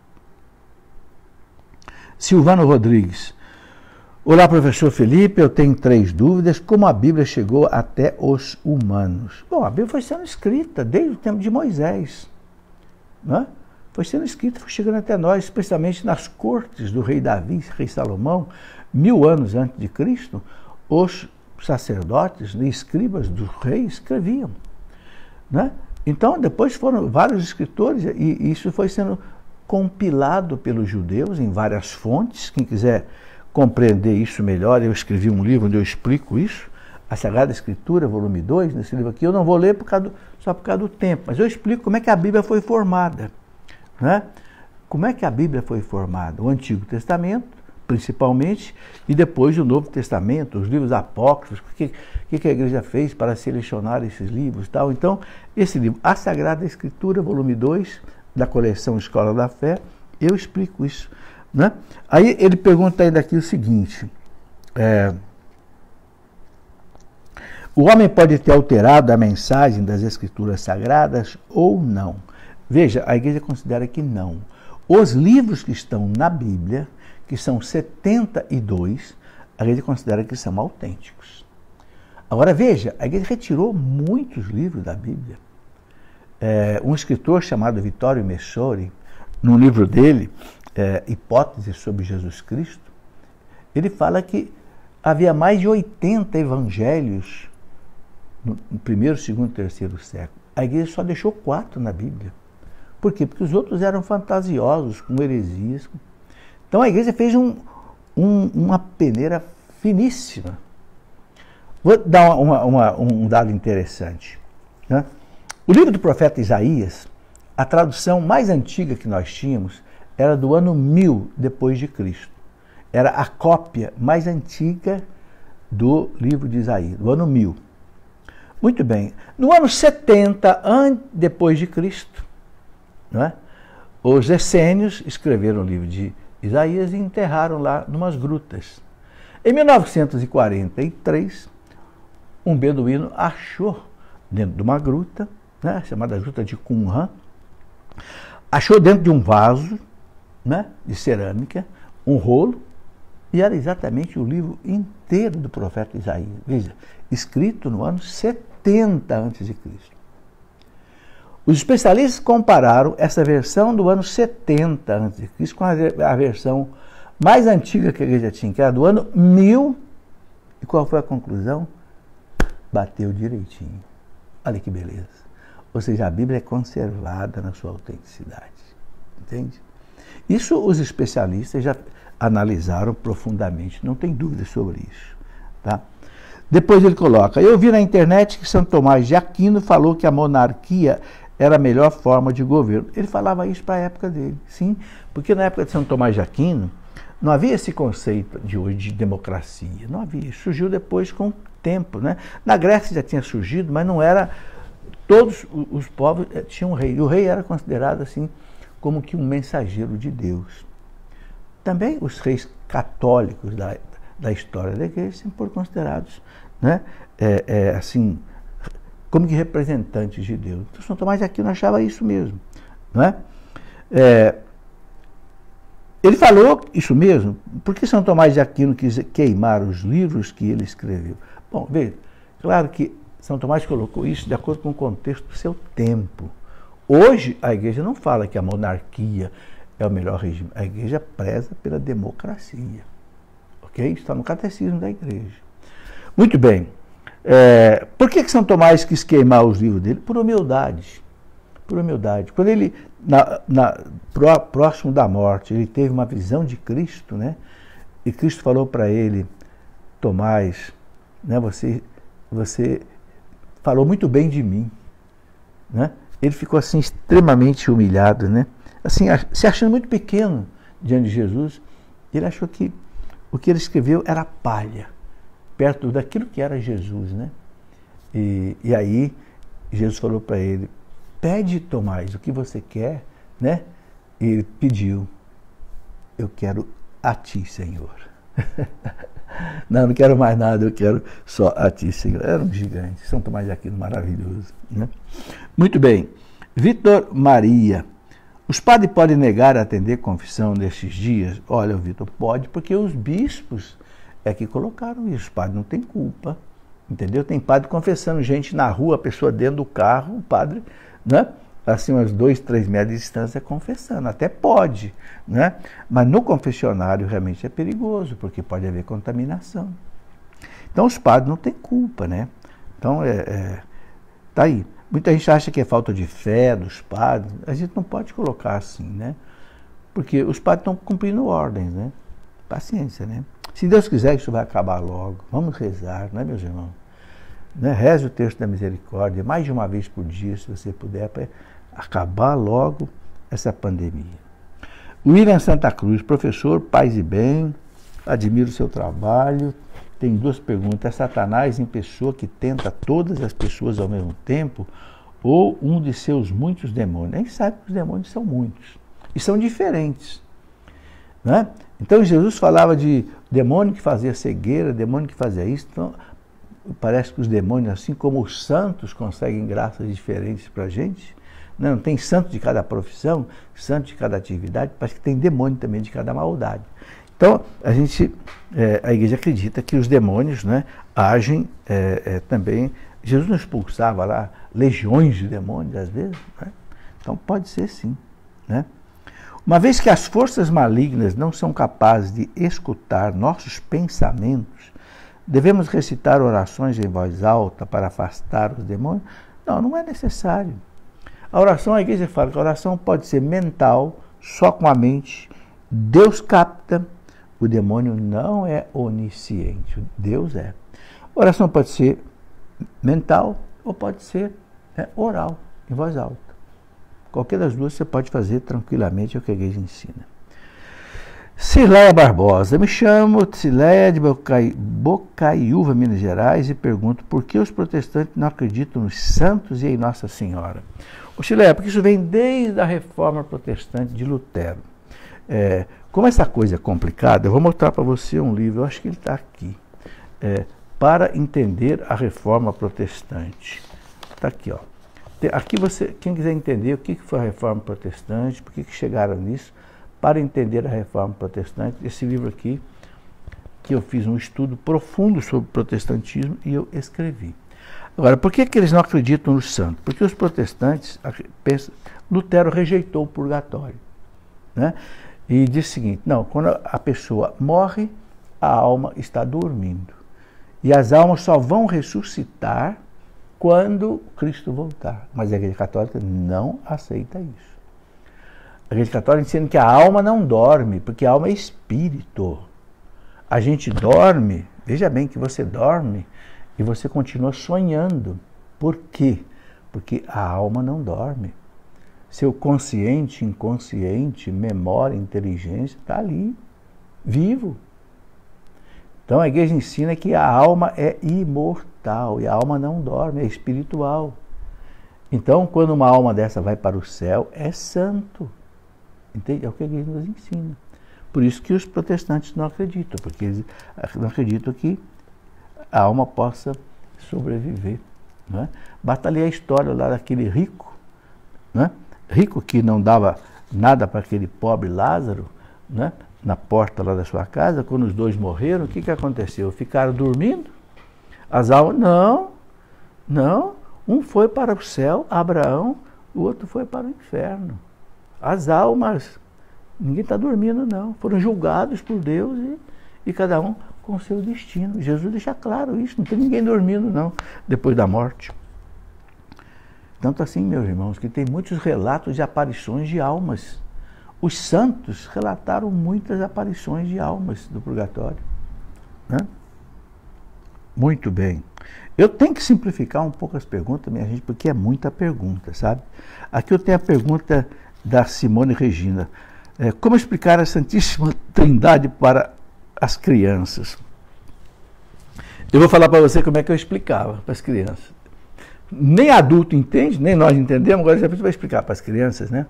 Silvano Rodrigues. Olá, professor Felipe, eu tenho três dúvidas. Como a Bíblia chegou até os humanos? Bom, a Bíblia foi sendo escrita desde o tempo de Moisés, né? Foi sendo escrita, foi chegando até nós, especialmente nas cortes do rei Davi, rei Salomão, mil anos antes de Cristo, os sacerdotes e escribas do rei escreviam, né? Então, depois foram vários escritores e isso foi sendo compilado pelos judeus em várias fontes. Quem quiser compreender isso melhor, eu escrevi um livro onde eu explico isso, a Sagrada Escritura, volume dois, nesse livro aqui. Eu não vou ler por causa do, só por causa do tempo, mas eu explico como é que a Bíblia foi formada, né? Como é que a Bíblia foi formada? O Antigo Testamento, principalmente, e depois o Novo Testamento, os livros apócrifos, o que, que a igreja fez para selecionar esses livros e tal. Então, esse livro, A Sagrada Escritura, volume dois, da coleção Escola da Fé, eu explico isso, né? Aí ele pergunta ainda aqui o seguinte, é, o homem pode ter alterado a mensagem das Escrituras Sagradas ou não? Veja, a igreja considera que não. Os livros que estão na Bíblia, que são setenta e dois, a igreja considera que são autênticos. Agora veja, a igreja retirou muitos livros da Bíblia. É, um escritor chamado Vittorio Messori, num livro dele, é, Hipóteses sobre Jesus Cristo, ele fala que havia mais de oitenta evangelhos no, no primeiro, segundo e terceiro século. A igreja só deixou quatro na Bíblia. Por quê? Porque os outros eram fantasiosos, com heresias. Então a igreja fez um, um, uma peneira finíssima. Vou dar uma, uma, um dado interessante, né? O livro do profeta Isaías, a tradução mais antiga que nós tínhamos, era do ano mil depois de Cristo. Era a cópia mais antiga do livro de Isaías, do ano mil. Muito bem. No ano setenta depois de Cristo, né, os essênios escreveram o livro de Isaías e enterraram lá numas grutas. Em mil novecentos e quarenta e três, um beduíno achou dentro de uma gruta, né, chamada Gruta de Qumran, achou dentro de um vaso, né, de cerâmica, um rolo, e era exatamente o livro inteiro do profeta Isaías. Veja, escrito no ano setenta antes de Cristo. Os especialistas compararam essa versão do ano setenta antes de Cristo com a, a versão mais antiga que a igreja tinha, que era do ano mil. E qual foi a conclusão? Bateu direitinho. Olha que beleza. Ou seja, a Bíblia é conservada na sua autenticidade. Entende? Isso os especialistas já analisaram profundamente, não tem dúvida sobre isso. Tá? Depois ele coloca, eu vi na internet que São Tomás de Aquino falou que a monarquia era a melhor forma de governo. Ele falava isso para a época dele, sim, porque na época de São Tomás de Aquino não havia esse conceito de hoje de democracia, não havia, surgiu depois com o tempo, né? Na Grécia já tinha surgido, mas não era, todos os povos tinham um rei, e o rei era considerado assim como que um mensageiro de Deus. Também os reis católicos da, da história da igreja sempre foram considerados, né, é, é, assim, como que representantes de Deus. Então, São Tomás de Aquino achava isso mesmo. Não é? É, ele falou isso mesmo, porque São Tomás de Aquino quis queimar os livros que ele escreveu. Bom, veja, claro que São Tomás colocou isso de acordo com o contexto do seu tempo. Hoje, a igreja não fala que a monarquia é o melhor regime. A igreja preza pela democracia. Ok? Está no catecismo da igreja. Muito bem. É, por que, que São Tomás quis queimar os livros dele? Por humildade. Por humildade. Quando ele, na, na, pró, próximo da morte, ele teve uma visão de Cristo, né? E Cristo falou para ele, Tomás, né, você, você falou muito bem de mim. Né? Ele ficou assim extremamente humilhado, né? Assim, se achando muito pequeno diante de Jesus. Ele achou que o que ele escreveu era palha, perto daquilo que era Jesus, né? E, e aí Jesus falou para ele, pede, Tomás, o que você quer, né? E ele pediu, eu quero a ti, Senhor. Não, não quero mais nada, eu quero só a ti, Senhor. Era um gigante, São Tomás de Aquino, maravilhoso, né? Muito bem. Vitor Maria, os padres podem negar a atender confissão nesses dias? Olha, Vitor, pode, porque os bispos é que colocaram isso. Os padres não têm culpa, entendeu? Tem padre confessando gente na rua, a pessoa dentro do carro, o padre, né? Assim, uns dois, três metros de distância confessando. Até pode, né? Mas no confessionário realmente é perigoso, porque pode haver contaminação. Então os padres não têm culpa, né? Então, é, é, tá aí. Muita gente acha que é falta de fé dos padres. A gente não pode colocar assim, né? Porque os padres estão cumprindo ordens, né? Paciência, né? Se Deus quiser, isso vai acabar logo. Vamos rezar, né, meus irmãos? Né? Reze o texto da misericórdia mais de uma vez por dia, se você puder, para acabar logo essa pandemia. William Santa Cruz, professor, paz e bem, admiro o seu trabalho. Tem duas perguntas. É Satanás em pessoa que tenta todas as pessoas ao mesmo tempo ou um de seus muitos demônios? A gente sabe que os demônios são muitos e são diferentes, né? Então Jesus falava de demônio que fazia cegueira, demônio que fazia isso. Então, parece que os demônios, assim como os santos, conseguem graças diferentes para a gente. Não tem santo de cada profissão, santo de cada atividade, parece que tem demônio também de cada maldade. Então, a gente, é, a igreja acredita que os demônios, né, agem é, é, também. Jesus não expulsava lá legiões de demônios, às vezes, né? Então pode ser sim, né? Uma vez que as forças malignas não são capazes de escutar nossos pensamentos, devemos recitar orações em voz alta para afastar os demônios? Não, não é necessário. A oração, a igreja fala que a oração pode ser mental, só com a mente. Deus capta, o demônio não é onisciente, Deus é. A oração pode ser mental ou pode ser, né, oral, em voz alta. Qualquer das duas você pode fazer tranquilamente, é o que a igreja ensina. Cileia Barbosa, me chamo Cileia de Bocai, Bocaiúva, Minas Gerais, e pergunto por que os protestantes não acreditam nos santos e em Nossa Senhora. Ô Cileia, porque isso vem desde a reforma protestante de Lutero. É, como essa coisa é complicada, eu vou mostrar para você um livro, eu acho que ele está aqui, é, para entender a reforma protestante. Está aqui, ó. Aqui você, quem quiser entender o que foi a reforma protestante, por que chegaram nisso, para entender a reforma protestante, esse livro aqui, que eu fiz um estudo profundo sobre o protestantismo e eu escrevi. Agora, por que, que eles não acreditam no santo? Porque os protestantes pensam, Lutero rejeitou o purgatório, né? E disse o seguinte, não, quando a pessoa morre, a alma está dormindo. E as almas só vão ressuscitar quando Cristo voltar. Mas a Igreja Católica não aceita isso. A Igreja Católica ensina que a alma não dorme, porque a alma é espírito. A gente dorme, veja bem que você dorme e você continua sonhando. Por quê? Porque a alma não dorme. Seu consciente, inconsciente, memória, inteligência está ali, vivo. Então a igreja ensina que a alma é imortal e a alma não dorme, é espiritual. Então, quando uma alma dessa vai para o céu, é santo. Entende? É o que a igreja nos ensina. Por isso que os protestantes não acreditam, porque eles não acreditam que a alma possa sobreviver. Não é? Basta ler a história lá daquele rico, não é? Rico que não dava nada para aquele pobre Lázaro, né? Na porta lá da sua casa, quando os dois morreram, o que, que aconteceu? Ficaram dormindo? As almas, não, não, um foi para o céu, Abraão, o outro foi para o inferno. As almas, ninguém está dormindo não, foram julgados por Deus e, e cada um com o seu destino. Jesus deixa claro isso, não tem ninguém dormindo não, depois da morte. Tanto assim, meus irmãos, que tem muitos relatos de aparições de almas. Os santos relataram muitas aparições de almas do purgatório, né? Muito bem. Eu tenho que simplificar um pouco as perguntas, minha gente, porque é muita pergunta, sabe? Aqui eu tenho a pergunta da Simone Regina. É, como explicar a Santíssima Trindade para as crianças. Eu vou falar para você como é que eu explicava para as crianças. Nem adulto entende, nem nós entendemos, agora você vai explicar para as crianças, né?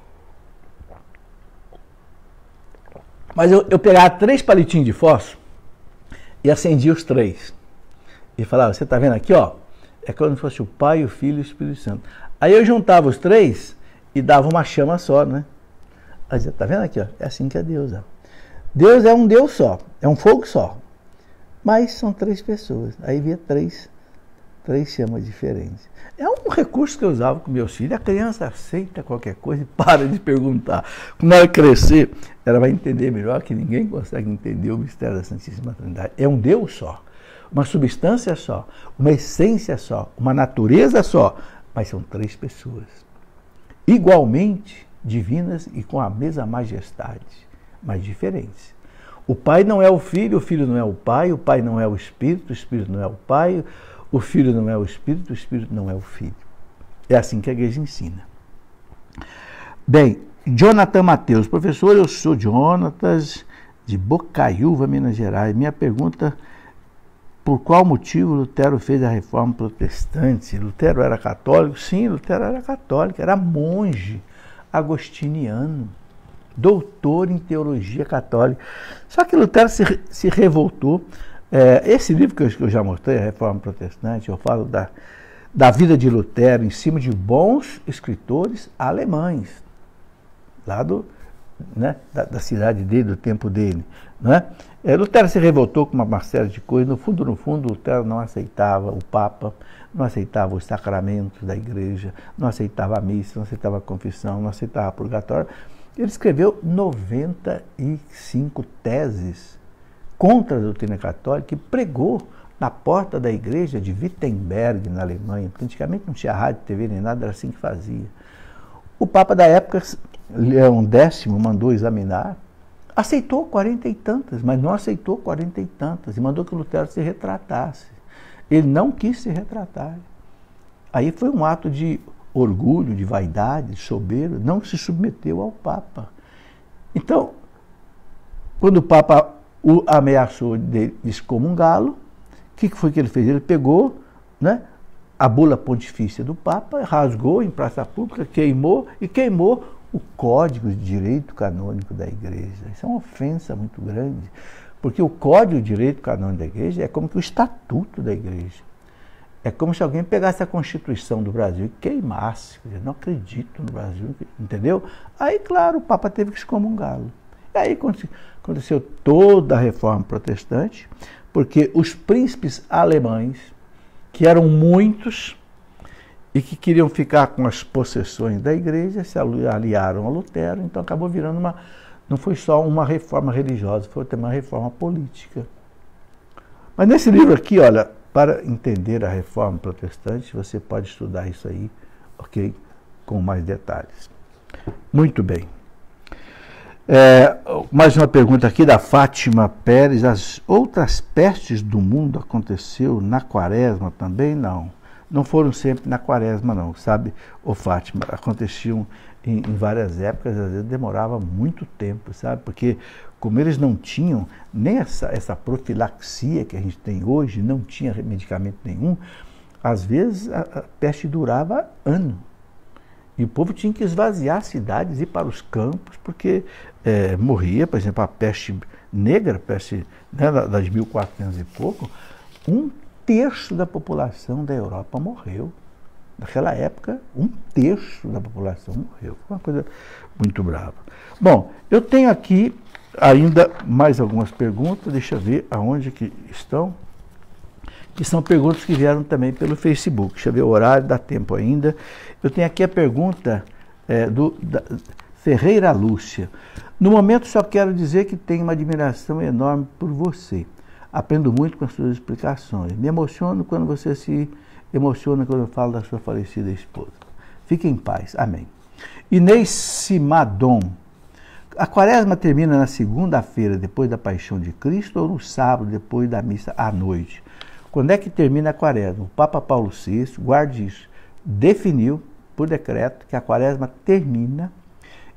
Mas eu, eu pegava três palitinhos de fósforo e acendia os três. E falava, você está vendo aqui, ó? É como se fosse o Pai, o Filho e o Espírito Santo. Aí eu juntava os três e dava uma chama só, né? Aí dizia, tá vendo aqui, ó? É assim que é Deus, ó. Deus é um Deus só, é um fogo só. Mas são três pessoas. Aí via três, três chamas diferentes. É um recurso que eu usava com meus filhos. A criança aceita qualquer coisa e para de perguntar. Quando ela crescer, ela vai entender melhor que ninguém consegue entender o mistério da Santíssima Trindade. É um Deus só, uma substância só, uma essência só, uma natureza só, mas são três pessoas, igualmente divinas e com a mesma majestade, mas diferentes. O Pai não é o Filho, o Filho não é o Pai, o Pai não é o Espírito, o Espírito não é o Pai, o Filho não é o Espírito, o Espírito não é o Filho. É assim que a igreja ensina. Bem, Jonathan Mateus, professor, eu sou Jonatas, de Bocaiúva, Minas Gerais. Minha pergunta, por qual motivo Lutero fez a reforma protestante? Lutero era católico? Sim, Lutero era católico, era monge agostiniano, doutor em teologia católica. Só que Lutero se, se revoltou. É, esse livro que eu, que eu já mostrei, a Reforma Protestante, eu falo da, da vida de Lutero em cima de bons escritores alemães, lá do, né, da, da cidade dele, do tempo dele. Né? É, Lutero se revoltou com uma, uma série de coisas. No fundo, no fundo, Lutero não aceitava o Papa, não aceitava os sacramentos da igreja, não aceitava a missa, não aceitava a confissão, não aceitava a purgatório. Ele escreveu noventa e cinco teses contra a doutrina católica e pregou na porta da igreja de Wittenberg, na Alemanha, porque antigamente não tinha rádio, T V nem nada, era assim que fazia. O Papa da época, Leão Décimo, mandou examinar, aceitou quarenta e tantas, mas não aceitou quarenta e tantas, e mandou que Lutero se retratasse. Ele não quis se retratar. Aí foi um ato de orgulho, de vaidade, de soberba, não se submeteu ao Papa. Então, quando o Papa o ameaçou de excomungá-lo, o que foi que ele fez? Ele pegou, né, a bula pontifícia do Papa, rasgou em praça pública, queimou e queimou o Código de Direito Canônico da Igreja. Isso é uma ofensa muito grande, porque o Código de Direito Canônico da Igreja é como que o Estatuto da Igreja. É como se alguém pegasse a Constituição do Brasil e queimasse. Eu não acredito no Brasil, entendeu? Aí, claro, o Papa teve que excomungá-lo. E aí aconteceu toda a reforma protestante, porque os príncipes alemães, que eram muitos e que queriam ficar com as possessões da igreja, se aliaram a Lutero, então acabou virando uma... Não foi só uma reforma religiosa, foi também uma reforma política. Mas nesse livro aqui, olha, para entender a reforma protestante, você pode estudar isso aí, ok? Com mais detalhes. Muito bem. É, mais uma pergunta aqui da Fátima Pérez. As outras pestes do mundo aconteceu na quaresma também? Não. Não foram sempre na quaresma, não, sabe, ô Fátima? Aconteciam em, em várias épocas, às vezes demorava muito tempo, sabe? Porque como eles não tinham nem essa, essa profilaxia que a gente tem hoje, não tinha medicamento nenhum, às vezes a, a peste durava ano. E o povo tinha que esvaziar cidades, ir para os campos, porque é, morria, por exemplo, a peste negra, a peste, né, das mil e quatrocentos e pouco, um terço da população da Europa morreu. Naquela época, um terço da população morreu. Foi uma coisa muito brava. Bom, eu tenho aqui ainda mais algumas perguntas, deixa eu ver aonde que estão, que são perguntas que vieram também pelo Facebook. Deixa eu ver o horário, dá tempo ainda. Eu tenho aqui a pergunta é, do da Ferreira Lúcia. No momento só quero dizer que tenho uma admiração enorme por você. Aprendo muito com as suas explicações. Me emociono quando você se emociona quando eu falo da sua falecida esposa. Fique em paz. Amém. Inês Simadon. A quaresma termina na segunda-feira, depois da paixão de Cristo, ou no sábado, depois da missa à noite? Quando é que termina a quaresma? O Papa Paulo sexto, guarde isso, definiu por decreto que a quaresma termina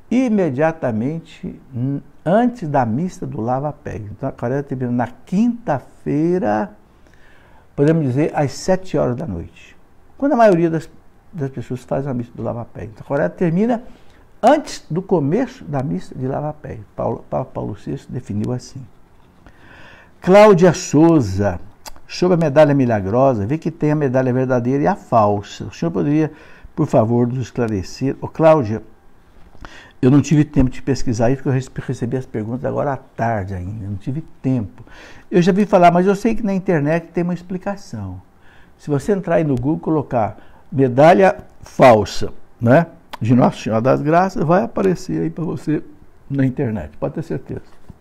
imediatamente antes da missa do lava-pés. Então a quaresma termina na quinta-feira, podemos dizer, às sete horas da noite, quando a maioria das, das pessoas faz a missa do lava-pés. Então a quaresma termina antes do começo da missa de lava-pés. Paulo, Paulo, Paulo sexto definiu assim. Cláudia Souza, sobre a medalha milagrosa, vê que tem a medalha verdadeira e a falsa. O senhor poderia, por favor, nos esclarecer? Ô, Cláudia, eu não tive tempo de pesquisar isso, porque eu recebi as perguntas agora à tarde ainda, não tive tempo. Eu já vi falar, mas eu sei que na internet tem uma explicação. Se você entrar aí no Google e colocar medalha falsa, né, de Nossa Senhora das Graças, vai aparecer aí para você na internet, pode ter certeza.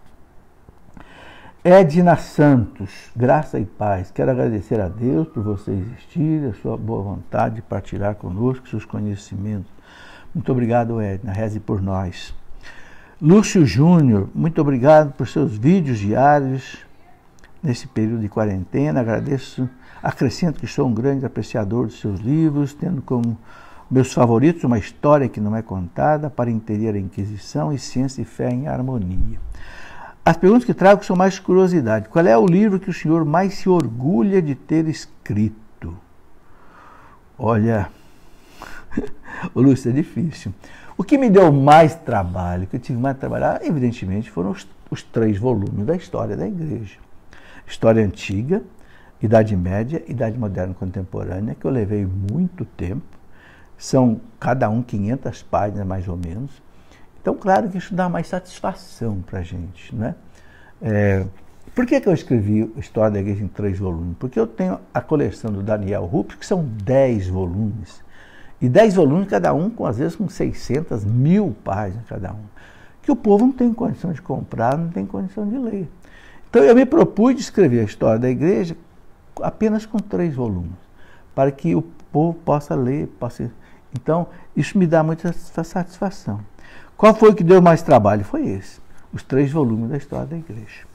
Edna Santos, graça e paz. Quero agradecer a Deus por você existir, a sua boa vontade de partilhar conosco seus conhecimentos. Muito obrigado, Edna. Reze por nós. Lúcio Júnior, muito obrigado por seus vídeos diários nesse período de quarentena. Agradeço, acrescento que sou um grande apreciador dos seus livros, tendo como meus favoritos uma história que não é contada para entender a Inquisição e ciência e fé em harmonia. As perguntas que trago são mais curiosidade. Qual é o livro que o senhor mais se orgulha de ter escrito? Olha, o Lúcio, é difícil. O que me deu mais trabalho, que eu tive mais trabalho, evidentemente, foram os, os três volumes da história da igreja. História antiga, Idade Média, Idade Moderna Contemporânea, que eu levei muito tempo. São cada um quinhentas páginas, mais ou menos. Então, claro que isso dá mais satisfação para a gente, né? É, por que, que eu escrevi a História da Igreja em três volumes? Porque eu tenho a coleção do Daniel Rupp, que são dez volumes. E dez volumes, cada um, com, às vezes, com seiscentas, mil páginas cada um. Que o povo não tem condição de comprar, não tem condição de ler. Então, eu me propus de escrever a História da Igreja apenas com três volumes, para que o povo possa ler, possa... Então, isso me dá muita satisfação. Qual foi o que deu mais trabalho? Foi esse, os três volumes da História da Igreja.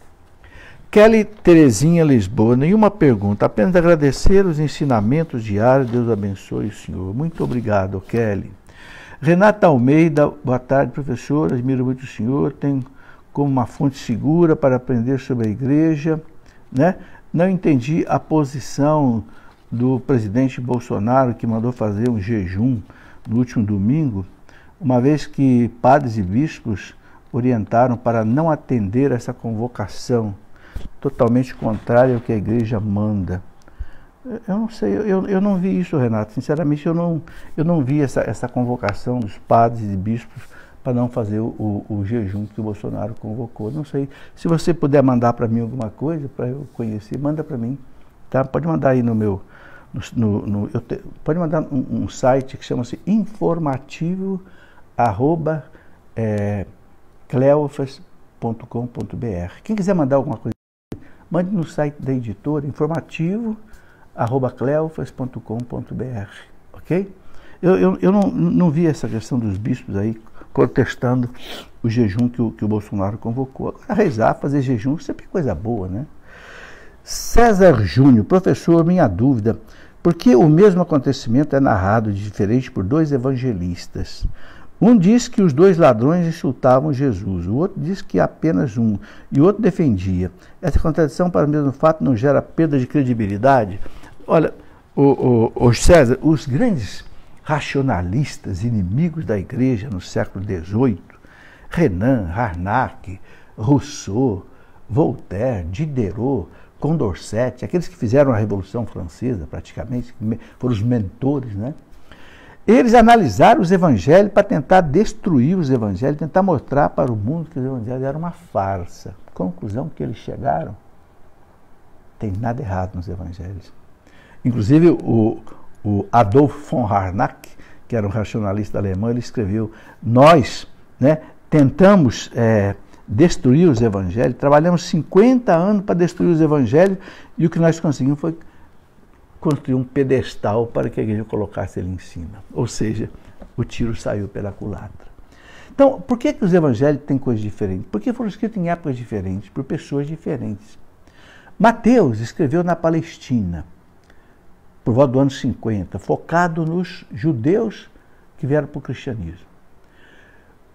Kelly Terezinha Lisboa, nenhuma pergunta, apenas agradecer os ensinamentos diários, Deus abençoe o senhor. Muito obrigado, Kelly. Renata Almeida, boa tarde, professor, admiro muito o senhor, tem como uma fonte segura para aprender sobre a igreja, né? Não entendi a posição do presidente Bolsonaro, que mandou fazer um jejum no último domingo, uma vez que padres e bispos orientaram para não atender essa convocação totalmente contrária ao que a igreja manda. Eu não sei, eu, eu não vi isso, Renato. Sinceramente, eu não, eu não vi essa, essa convocação dos padres e bispos para não fazer o, o, o jejum que o Bolsonaro convocou. Não sei. Se você puder mandar para mim alguma coisa para eu conhecer, manda para mim. Tá? Pode mandar aí no meu... No, no, eu te, pode mandar um, um site que chama-se informativo arroba é, cleofas ponto com ponto br. Quem quiser mandar alguma coisa, mande no site da editora, informativo arroba cleofas ponto com ponto br, ok? Eu, eu, eu não, não vi essa questão dos bispos aí protestando o jejum que o, que o Bolsonaro convocou. Agora, rezar, fazer jejum, sempre é coisa boa, né? César Júnior, professor, minha dúvida, por que o mesmo acontecimento é narrado de diferente por dois evangelistas? Um diz que os dois ladrões insultavam Jesus, o outro diz que apenas um, e o outro defendia. Essa contradição para o mesmo fato não gera perda de credibilidade? Olha, o, o, o César, os grandes racionalistas, inimigos da igreja no século dezoito, Renan, Harnack, Rousseau, Voltaire, Diderot, Condorcet, aqueles que fizeram a Revolução Francesa, praticamente, foram os mentores, né? Eles analisaram os evangelhos para tentar destruir os evangelhos, tentar mostrar para o mundo que os evangelhos eram uma farsa. Conclusão que eles chegaram, tem nada errado nos evangelhos. Inclusive, o, o Adolf von Harnack, que era um racionalista alemão, ele escreveu, nós, né, tentamos é, destruir os evangelhos, trabalhamos cinquenta anos para destruir os evangelhos, e o que nós conseguimos foi construir um pedestal para que a igreja colocasse ele em cima. Ou seja, o tiro saiu pela culatra. Então, por que, que os evangelhos têm coisas diferentes? Porque foram escritos em épocas diferentes, por pessoas diferentes. Mateus escreveu na Palestina, por volta do ano cinquenta, focado nos judeus que vieram para o cristianismo.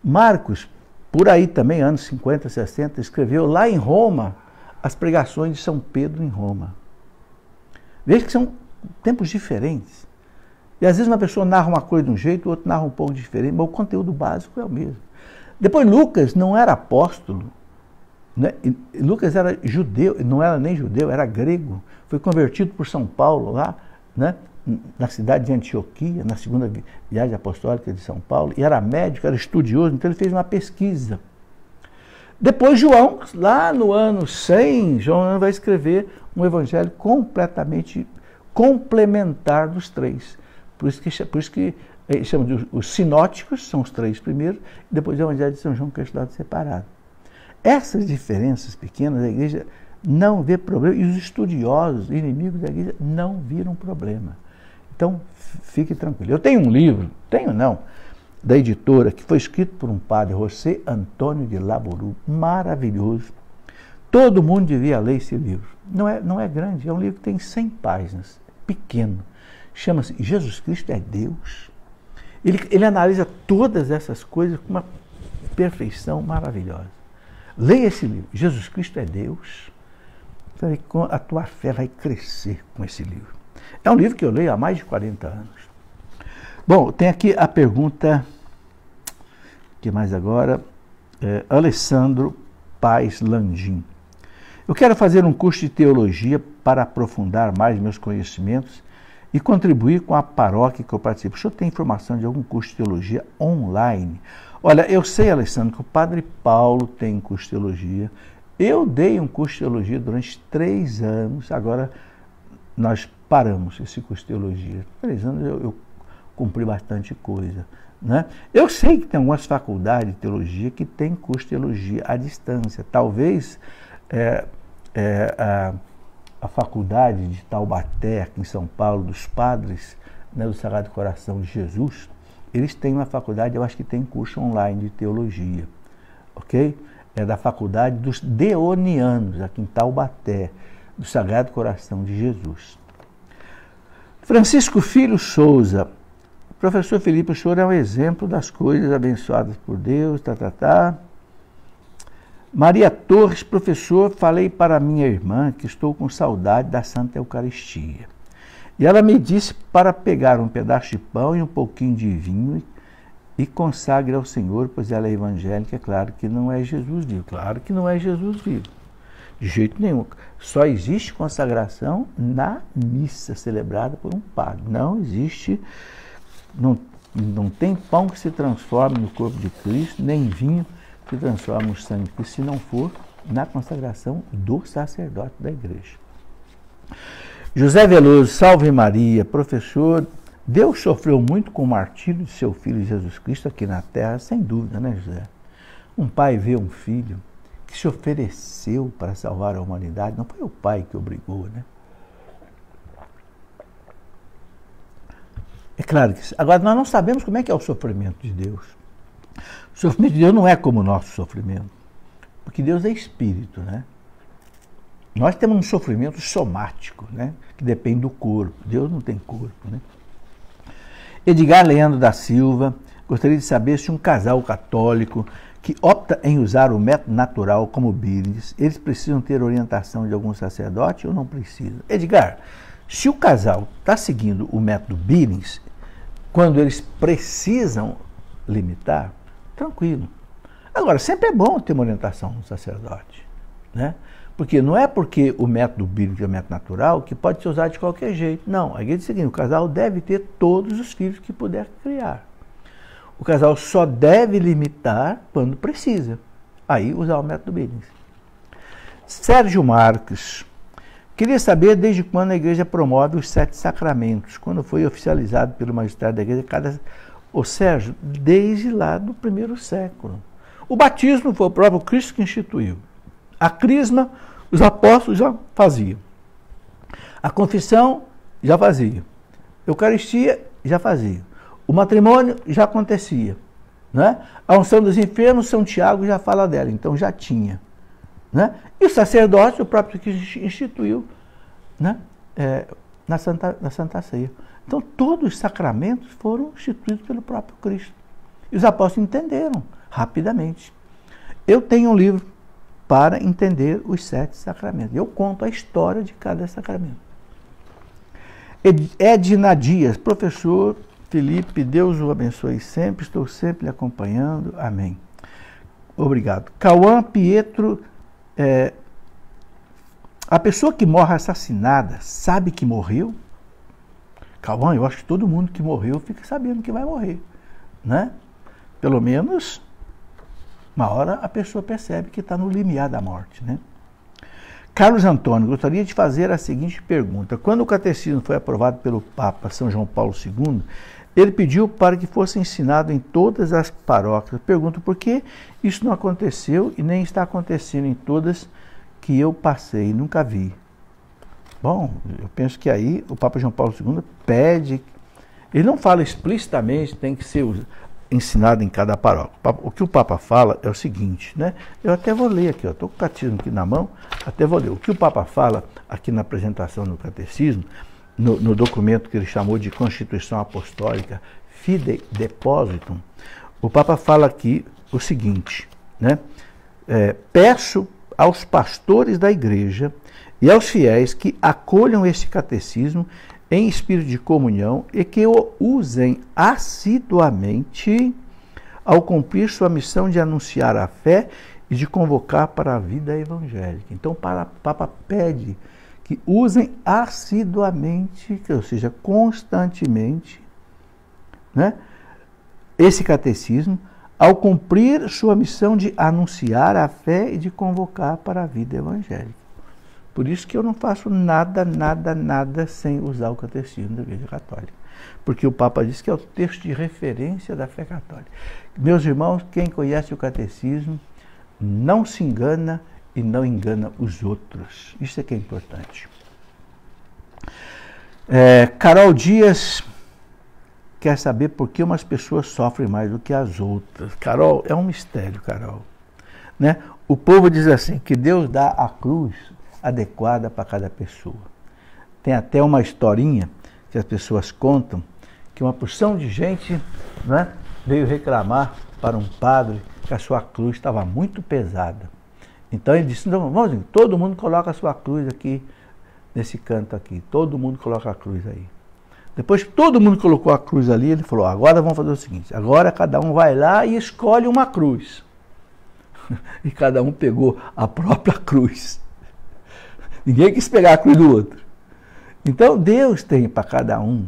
Marcos, por aí também, anos cinquenta, sessenta, escreveu lá em Roma as pregações de São Pedro em Roma. Veja que são tempos diferentes. E às vezes uma pessoa narra uma coisa de um jeito, o outro narra um pouco diferente, mas o conteúdo básico é o mesmo. Depois Lucas não era apóstolo, né? Lucas era judeu, não era nem judeu, era grego. Foi convertido por São Paulo lá, né? Na cidade de Antioquia, na segunda viagem apostólica de São Paulo, e era médico, era estudioso, então ele fez uma pesquisa. Depois João, lá no ano cem, João vai escrever um evangelho completamente complementar dos três. Por isso que, por isso que eles chamam de os sinóticos, são os três primeiros, e depois o evangelho de São João, que é estudado separado. Essas diferenças pequenas, a igreja não vê problema, e os estudiosos, inimigos da igreja, não viram problema. Então, fique tranquilo. Eu tenho um livro, tenho não, da editora, que foi escrito por um padre, José Antônio de Laboru, maravilhoso. Todo mundo devia ler esse livro. Não é, não é grande, é um livro que tem cem páginas, pequeno. Chama-se Jesus Cristo é Deus. Ele, ele analisa todas essas coisas com uma perfeição maravilhosa. Leia esse livro, Jesus Cristo é Deus. Então, a tua fé vai crescer com esse livro. É um livro que eu leio há mais de quarenta anos. Bom, tem aqui a pergunta, que mais agora, é, Alessandro Paes Landim. Eu quero fazer um curso de teologia para aprofundar mais meus conhecimentos e contribuir com a paróquia que eu participo. O senhor tem informação de algum curso de teologia online? Olha, eu sei, Alessandro, que o Padre Paulo tem curso de teologia. Eu dei um curso de teologia durante três anos, agora nós paramos esse curso de teologia. Três anos eu, eu cumpri bastante coisa, né? Eu sei que tem algumas faculdades de teologia que tem curso de teologia à distância. Talvez é, é, a, a faculdade de Taubaté, aqui em São Paulo, dos padres, né, do Sagrado Coração de Jesus, eles têm uma faculdade, eu acho que tem curso online de teologia, ok? É da faculdade dos Deonianos, aqui em Taubaté, do Sagrado Coração de Jesus. Francisco Filho Souza. Professor Felipe, o senhor é um exemplo das coisas abençoadas por Deus, tá, tá, tá. Maria Torres, professor, falei para minha irmã que estou com saudade da Santa Eucaristia. E ela me disse para pegar um pedaço de pão e um pouquinho de vinho e consagre ao Senhor, pois ela é evangélica, é claro que não é Jesus vivo. Claro que não é Jesus vivo. De jeito nenhum. Só existe consagração na missa celebrada por um padre. Não existe, não, não tem pão que se transforme no corpo de Cristo, nem vinho que se transforme no sangue de Cristo, se não for na consagração do sacerdote da igreja. José Veloso, salve Maria, professor, Deus sofreu muito com o martírio de seu filho Jesus Cristo aqui na terra, sem dúvida, né, José? Um pai vê um filho que se ofereceu para salvar a humanidade, não foi o pai que obrigou, né? É claro que... Agora, nós não sabemos como é que é o sofrimento de Deus. O sofrimento de Deus não é como o nosso sofrimento, porque Deus é espírito, né? Nós temos um sofrimento somático, né? Que depende do corpo. Deus não tem corpo, né? Edgar Leandro da Silva, gostaria de saber se um casal católico que opta em usar o método natural como Billings, eles precisam ter orientação de algum sacerdote ou não precisam? Edgar, se o casal está seguindo o método Billings, quando eles precisam limitar, tranquilo. Agora, sempre é bom ter uma orientação do sacerdote, né? Porque não é porque o método Billings é o método natural que pode ser usado de qualquer jeito. Não, a igreja diz o seguinte, o casal deve ter todos os filhos que puder criar. O casal só deve limitar quando precisa. Aí usar o método Billings. Sérgio Marques. Queria saber desde quando a igreja promove os sete sacramentos, quando foi oficializado pelo magistrado da igreja cada... Ô Sérgio, desde lá do primeiro século. O batismo foi o próprio Cristo que instituiu. A crisma, os apóstolos já faziam. A confissão, já fazia. Eucaristia, já fazia. O matrimônio, já acontecia. Né? A unção dos enfermos, São Tiago já fala dela, então já tinha. Né? E o sacerdote, o próprio que instituiu, né? é, na, Santa, na Santa Ceia. Então, todos os sacramentos foram instituídos pelo próprio Cristo. E os apóstolos entenderam. rapidamente. Eu tenho um livro para entender os sete sacramentos. Eu conto a história de cada sacramento. Edna Dias, professor Felipe, Deus o abençoe sempre, estou sempre lhe acompanhando. Amém. Obrigado. Cauã Pietro, é, a pessoa que morre assassinada sabe que morreu? Cauã, eu acho que todo mundo que morreu fica sabendo que vai morrer, né? Pelo menos, uma hora a pessoa percebe que está no limiar da morte, né? Carlos Antônio, gostaria de fazer a seguinte pergunta. Quando o catecismo foi aprovado pelo Papa São João Paulo segundo, ele pediu para que fosse ensinado em todas as paróquias. Pergunto por que isso não aconteceu e nem está acontecendo em todas que eu passei, nunca vi. Bom, eu penso que aí o Papa João Paulo segundo pede, ele não fala explicitamente, tem que ser ensinado em cada paróquia. O que o Papa fala é o seguinte, né? Eu até vou ler aqui, estou com o catecismo aqui na mão, até vou ler. O que o Papa fala aqui na apresentação do catecismo, no, no documento que ele chamou de Constituição Apostólica Fidei Depositum, o Papa fala aqui o seguinte, né? É, peço aos pastores da igreja e aos fiéis que acolham este catecismo em espírito de comunhão e que o usem assiduamente ao cumprir sua missão de anunciar a fé e de convocar para a vida evangélica. Então, o Papa pede que usem assiduamente, ou seja, constantemente, né, esse catecismo, ao cumprir sua missão de anunciar a fé e de convocar para a vida evangélica. Por isso que eu não faço nada, nada, nada sem usar o catecismo da Igreja Católica. Porque o Papa diz que é o texto de referência da fé católica. Meus irmãos, quem conhece o catecismo não se engana e não engana os outros. Isso é que é importante. É, Carol Dias quer saber por que umas pessoas sofrem mais do que as outras. Carol, é um mistério, Carol. Né? O povo diz assim, que Deus dá a cruz adequada para cada pessoa. Tem até uma historinha que as pessoas contam, que uma porção de gente, né, veio reclamar para um padre que a sua cruz estava muito pesada. Então ele disse, não, vamos, todo mundo coloca a sua cruz aqui, nesse canto aqui, todo mundo coloca a cruz aí. Depois que todo mundo colocou a cruz ali, ele falou, agora vamos fazer o seguinte, agora cada um vai lá e escolhe uma cruz. E cada um pegou a própria cruz. Ninguém quis pegar a cruz do outro. Então Deus tem para cada um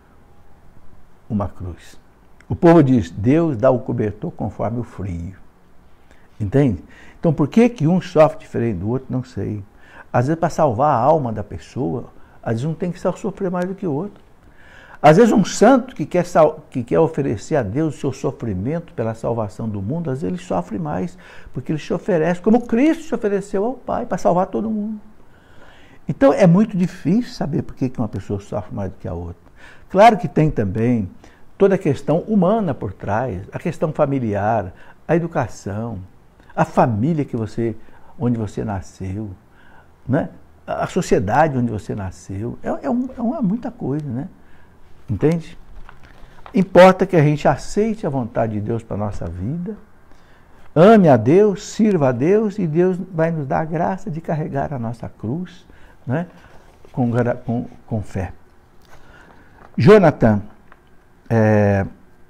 uma cruz. O povo diz, Deus dá o cobertor conforme o frio. Entende? Então por que que um sofre diferente do outro? Não sei. Às vezes para salvar a alma da pessoa, às vezes um tem que sofrer mais do que o outro. Às vezes um santo que quer, que quer oferecer a Deus o seu sofrimento pela salvação do mundo, às vezes ele sofre mais, porque ele se oferece, como Cristo se ofereceu ao Pai, para salvar todo mundo. Então é muito difícil saber por que uma pessoa sofre mais do que a outra. Claro que tem também toda a questão humana por trás, a questão familiar, a educação, a família que você, onde você nasceu, né? A sociedade onde você nasceu, é, é, um, é uma, muita coisa, né? Entende? Importa que a gente aceite a vontade de Deus para a nossa vida, ame a Deus, sirva a Deus e Deus vai nos dar a graça de carregar a nossa cruz, né? com, com, com fé. Jonathan, é,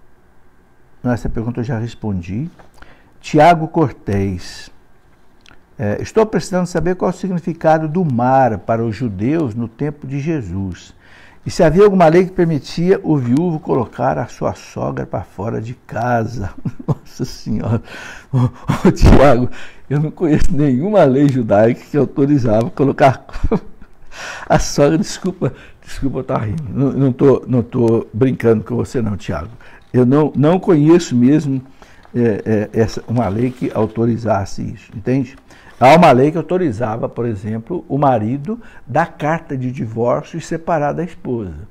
essa pergunta eu já respondi. Tiago Cortez, é, estou precisando saber qual é o significado do mar para os judeus no tempo de Jesus. E se havia alguma lei que permitia o viúvo colocar a sua sogra para fora de casa. Nossa Senhora. Ô, ô, Tiago, eu não conheço nenhuma lei judaica que autorizava colocar a sogra. Desculpa, desculpa eu estar rindo. Não estou não tô brincando com você não, Tiago. Eu não, não conheço mesmo é, é, essa, uma lei que autorizasse isso, entende? Há uma lei que autorizava, por exemplo, o marido dar carta de divórcio e separar da esposa.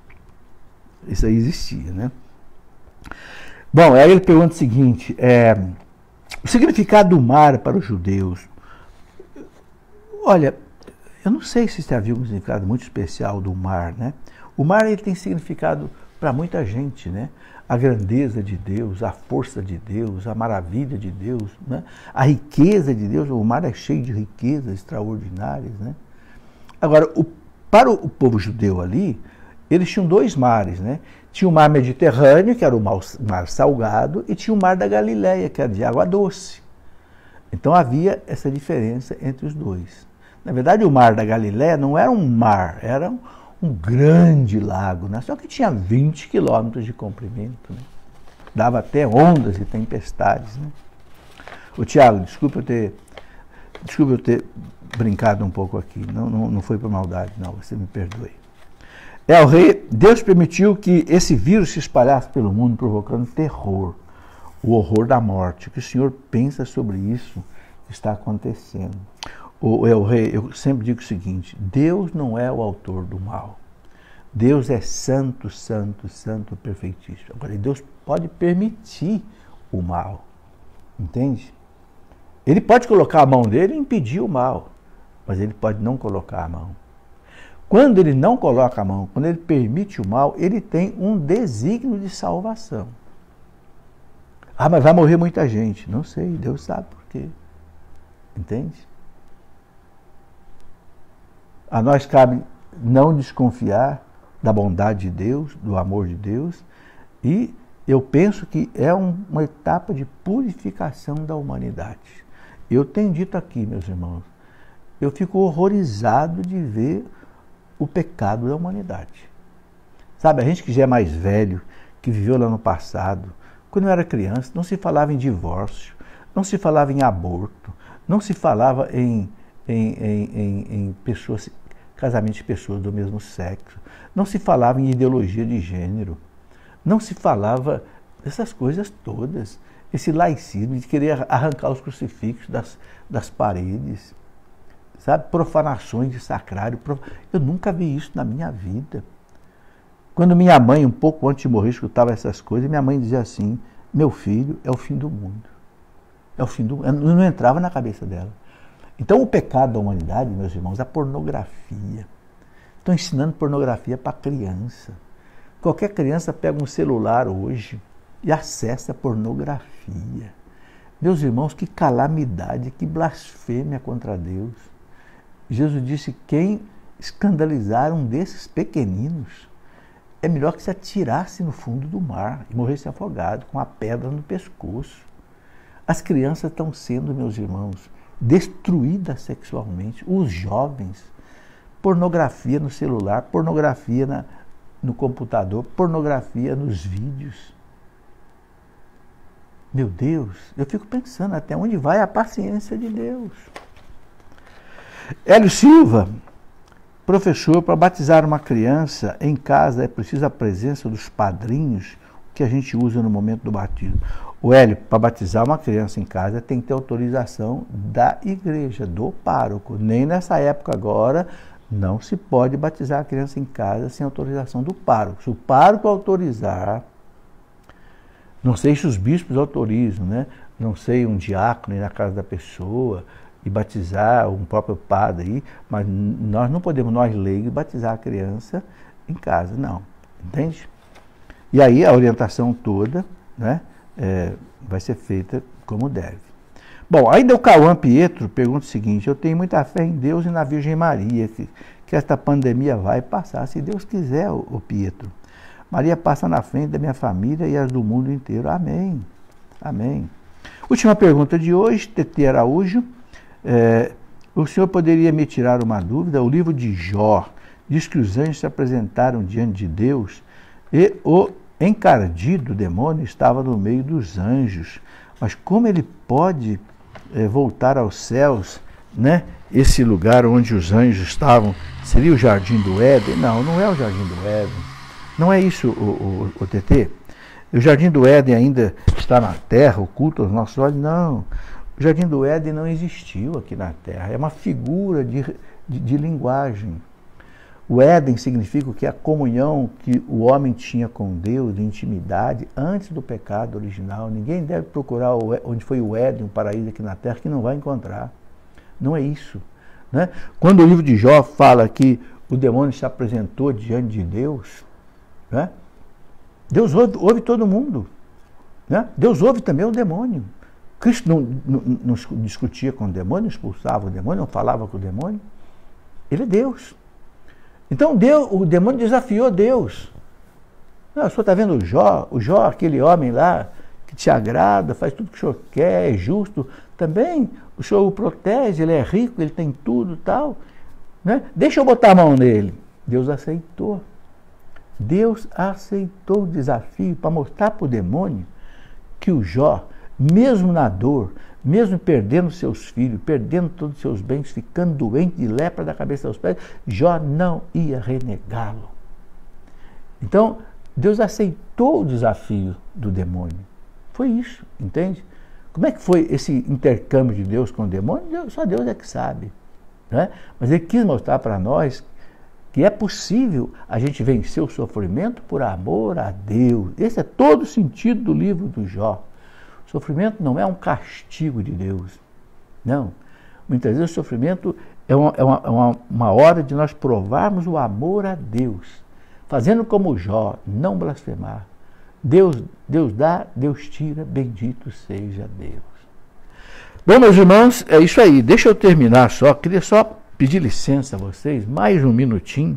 Isso aí existia, né? Bom, aí ele pergunta o seguinte, é, o significado do mar para os judeus. Olha, eu não sei se havia um significado muito especial do mar, né? O mar ele tem significado para muita gente, né? A grandeza de Deus, a força de Deus, a maravilha de Deus, né? A riqueza de Deus. O mar é cheio de riquezas extraordinárias, né? Agora, o, para o, o povo judeu ali, eles tinham dois mares, né? Tinha o mar Mediterrâneo, que era o mar, mar salgado, e tinha o mar da Galileia, que era de água doce. Então havia essa diferença entre os dois. Na verdade, o mar da Galileia não era um mar, era um, um grande lago, né? Só que tinha vinte quilômetros de comprimento, né? Dava até ondas e tempestades, né? Ô, Tiago, desculpa eu ter, desculpa eu ter brincado um pouco aqui, não, não, não foi por maldade, não, você me perdoe. É, o rei, Deus permitiu que esse vírus se espalhasse pelo mundo, provocando terror, o horror da morte. O que o Senhor pensa sobre isso que está acontecendo? O, é, o rei, eu sempre digo o seguinte, Deus não é o autor do mal. Deus é santo, santo, santo, perfeitíssimo. Agora, Deus pode permitir o mal, entende? Ele pode colocar a mão dele e impedir o mal, mas ele pode não colocar a mão. Quando ele não coloca a mão, quando ele permite o mal, ele tem um desígnio de salvação. Ah, mas vai morrer muita gente. Não sei, Deus sabe por quê. Entende? A nós cabe não desconfiar da bondade de Deus, do amor de Deus, e eu penso que é um, uma etapa de purificação da humanidade. Eu tenho dito aqui, meus irmãos, eu fico horrorizado de ver o pecado da humanidade. Sabe, a gente que já é mais velho, que viveu lá no passado, quando eu era criança, não se falava em divórcio, não se falava em aborto, não se falava em, em, em, em, em pessoas, casamento de pessoas do mesmo sexo, não se falava em ideologia de gênero, não se falava dessas coisas todas, esse laicismo de querer arrancar os crucifixos das, das paredes, sabe, profanações de sacrário. Eu nunca vi isso na minha vida. Quando minha mãe, um pouco antes de morrer, escutava essas coisas, minha mãe dizia assim, meu filho, é o fim do mundo. É o fim do mundo. Não entrava na cabeça dela. Então o pecado da humanidade, meus irmãos, é a pornografia. Estão ensinando pornografia para criança. Qualquer criança pega um celular hoje e acessa a pornografia. Meus irmãos, que calamidade, que blasfêmia contra Deus. Jesus disse, quem escandalizar um desses pequeninos, é melhor que se atirasse no fundo do mar e morresse afogado, com a pedra no pescoço. As crianças estão sendo, meus irmãos, destruídas sexualmente. Os jovens, pornografia no celular, pornografia na, no computador, pornografia nos vídeos. Meu Deus, eu fico pensando até onde vai a paciência de Deus. Hélio Silva, professor, para batizar uma criança em casa é preciso a presença dos padrinhos que a gente usa no momento do batismo. O Hélio, para batizar uma criança em casa tem que ter autorização da igreja, do pároco. Nem nessa época agora não se pode batizar a criança em casa sem autorização do pároco. Se o pároco autorizar, não sei se os bispos autorizam, né? Não sei, um diácono ir na casa da pessoa e batizar um próprio padre aí, mas nós não podemos, nós leigos, batizar a criança em casa, não, entende? E aí a orientação toda, né, é, vai ser feita como deve. Bom, ainda o Cauã Pietro pergunta o seguinte, eu tenho muita fé em Deus e na Virgem Maria, que, que esta pandemia vai passar, se Deus quiser, o, o Pietro. Maria passa na frente da minha família e as do mundo inteiro. Amém. Amém. Última pergunta de hoje, T T Araújo. É, o senhor poderia me tirar uma dúvida? O livro de Jó diz que os anjos se apresentaram diante de Deus e o encardido demônio estava no meio dos anjos. Mas como ele pode é, voltar aos céus, né? Esse lugar onde os anjos estavam, seria o Jardim do Éden? Não, não é o Jardim do Éden. Não é isso, o, o, o T T? O Jardim do Éden ainda está na terra, oculto aos nossos olhos? Não. O Jardim do Éden não existiu aqui na Terra, é uma figura de, de, de linguagem. O Éden significa que a comunhão que o homem tinha com Deus, de intimidade, antes do pecado original. Ninguém deve procurar o, onde foi o Éden, o paraíso aqui na Terra, que não vai encontrar. Não é isso. Né? Quando o livro de Jó fala que o demônio se apresentou diante de Deus, né? Deus ouve, ouve todo mundo. Né? Deus ouve também o demônio. Cristo não, não, não discutia com o demônio, não expulsava o demônio, não falava com o demônio. Ele é Deus. Então Deus, o demônio desafiou Deus. Não, o senhor está vendo o Jó, o Jó, aquele homem lá que te agrada, faz tudo que o senhor quer, é justo. Também o senhor o protege, ele é rico, ele tem tudo e tal. Né? Deixa eu botar a mão nele. Deus aceitou. Deus aceitou o desafio para mostrar para o demônio que o Jó, mesmo na dor, mesmo perdendo seus filhos, perdendo todos os seus bens, ficando doente de lepra da cabeça aos pés, Jó não ia renegá-lo. Então, Deus aceitou o desafio do demônio. Foi isso, entende? Como é que foi esse intercâmbio de Deus com o demônio? Deus, só Deus é que sabe. Né? Mas ele quis mostrar para nós que é possível a gente vencer o sofrimento por amor a Deus. Esse é todo o sentido do livro do Jó. O sofrimento não é um castigo de Deus. Não. Muitas vezes o sofrimento é uma, é uma, uma, uma hora de nós provarmos o amor a Deus. Fazendo como Jó, não blasfemar. Deus, Deus dá, Deus tira, bendito seja Deus. Bom, meus irmãos, é isso aí. Deixa eu terminar só. Queria só pedir licença a vocês, mais um minutinho,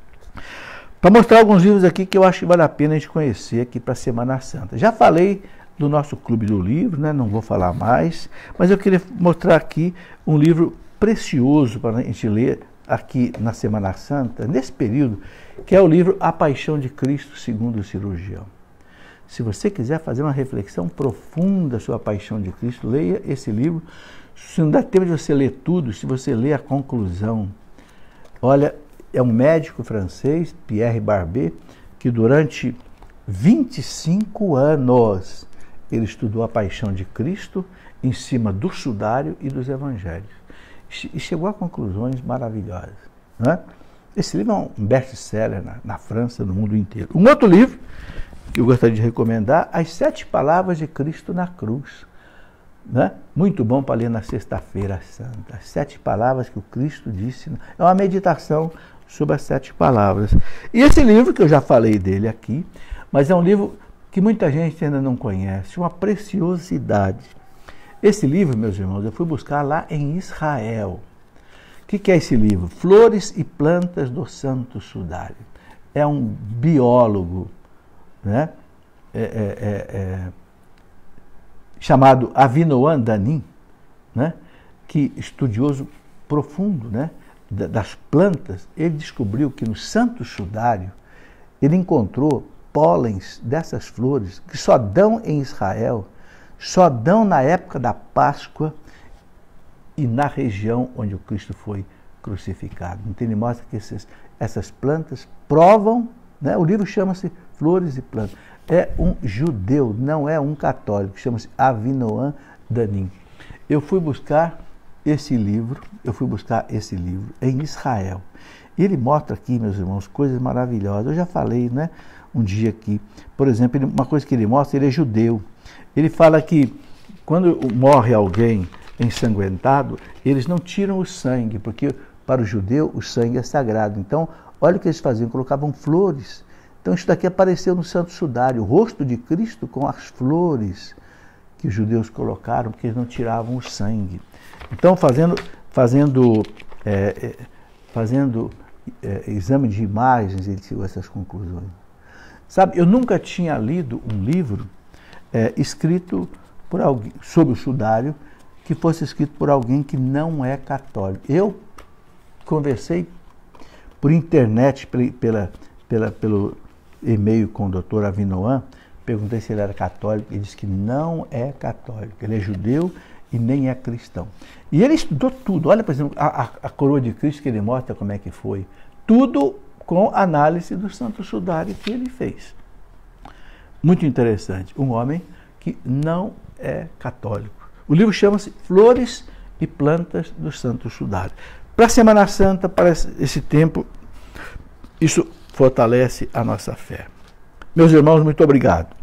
para mostrar alguns livros aqui que eu acho que vale a pena a gente conhecer aqui para a Semana Santa. Já falei do nosso Clube do Livro, né? Não vou falar mais, mas eu queria mostrar aqui um livro precioso para a gente ler aqui na Semana Santa, nesse período, que é o livro A Paixão de Cristo segundo o Cirurgião. Se você quiser fazer uma reflexão profunda sobre a paixão de Cristo, leia esse livro. Se não dá tempo de você ler tudo, se você ler a conclusão. Olha, é um médico francês, Pierre Barbet, que durante vinte e cinco anos ele estudou a paixão de Cristo em cima do sudário e dos evangelhos. E chegou a conclusões maravilhosas. Né? Esse livro é um best-seller na, na França, no mundo inteiro. Um outro livro que eu gostaria de recomendar, As Sete Palavras de Cristo na Cruz. Né? Muito bom para ler na Sexta-feira Santa. As sete palavras que o Cristo disse. É uma meditação sobre as sete palavras. E esse livro, que eu já falei dele aqui, mas é um livro que muita gente ainda não conhece, uma preciosidade. Esse livro, meus irmãos, eu fui buscar lá em Israel. O que, que é esse livro? Flores e Plantas do Santo Sudário. É um biólogo, né? é, é, é, é, chamado Avinoam Danin, né? Que estudioso profundo, né? das plantas. Ele descobriu que no Santo Sudário ele encontrou pólens dessas flores que só dão em Israel, só dão na época da Páscoa e na região onde o Cristo foi crucificado. Então ele mostra que esses, essas plantas provam, né? O livro chama-se Flores e Plantas. É um judeu, não é um católico, chama-se Avinoam Danin. Eu fui buscar esse livro, eu fui buscar esse livro em Israel. Ele mostra aqui, meus irmãos, coisas maravilhosas. Eu já falei, né, um dia aqui. Por exemplo, ele, uma coisa que ele mostra, ele é judeu. Ele fala que quando morre alguém ensanguentado, eles não tiram o sangue, porque para o judeu o sangue é sagrado. Então, olha o que eles faziam, colocavam flores. Então isso daqui apareceu no Santo Sudário, o rosto de Cristo com as flores que os judeus colocaram, porque eles não tiravam o sangue. Então, fazendo, fazendo, é, fazendo é, exame de imagens, ele tirou essas conclusões. Sabe, eu nunca tinha lido um livro é, escrito por alguém, sobre o sudário, que fosse escrito por alguém que não é católico. Eu conversei por internet, pela, pela, pelo e-mail com o doutor Avinoam, perguntei se ele era católico, ele disse que não é católico, ele é judeu e nem é cristão. E ele estudou tudo, olha, por exemplo, a, a, a coroa de Cristo que ele mostra como é que foi, tudo com análise do Santo Sudário que ele fez. Muito interessante, um homem que não é católico. O livro chama-se Flores e Plantas do Santo Sudário. Para a Semana Santa, para esse tempo, isso fortalece a nossa fé. Meus irmãos, muito obrigado.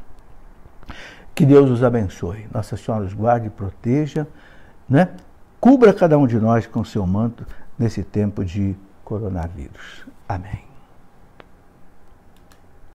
Que Deus os abençoe. Nossa Senhora os guarde e proteja, né? Cubra cada um de nós com seu manto nesse tempo de coronavírus. Amém.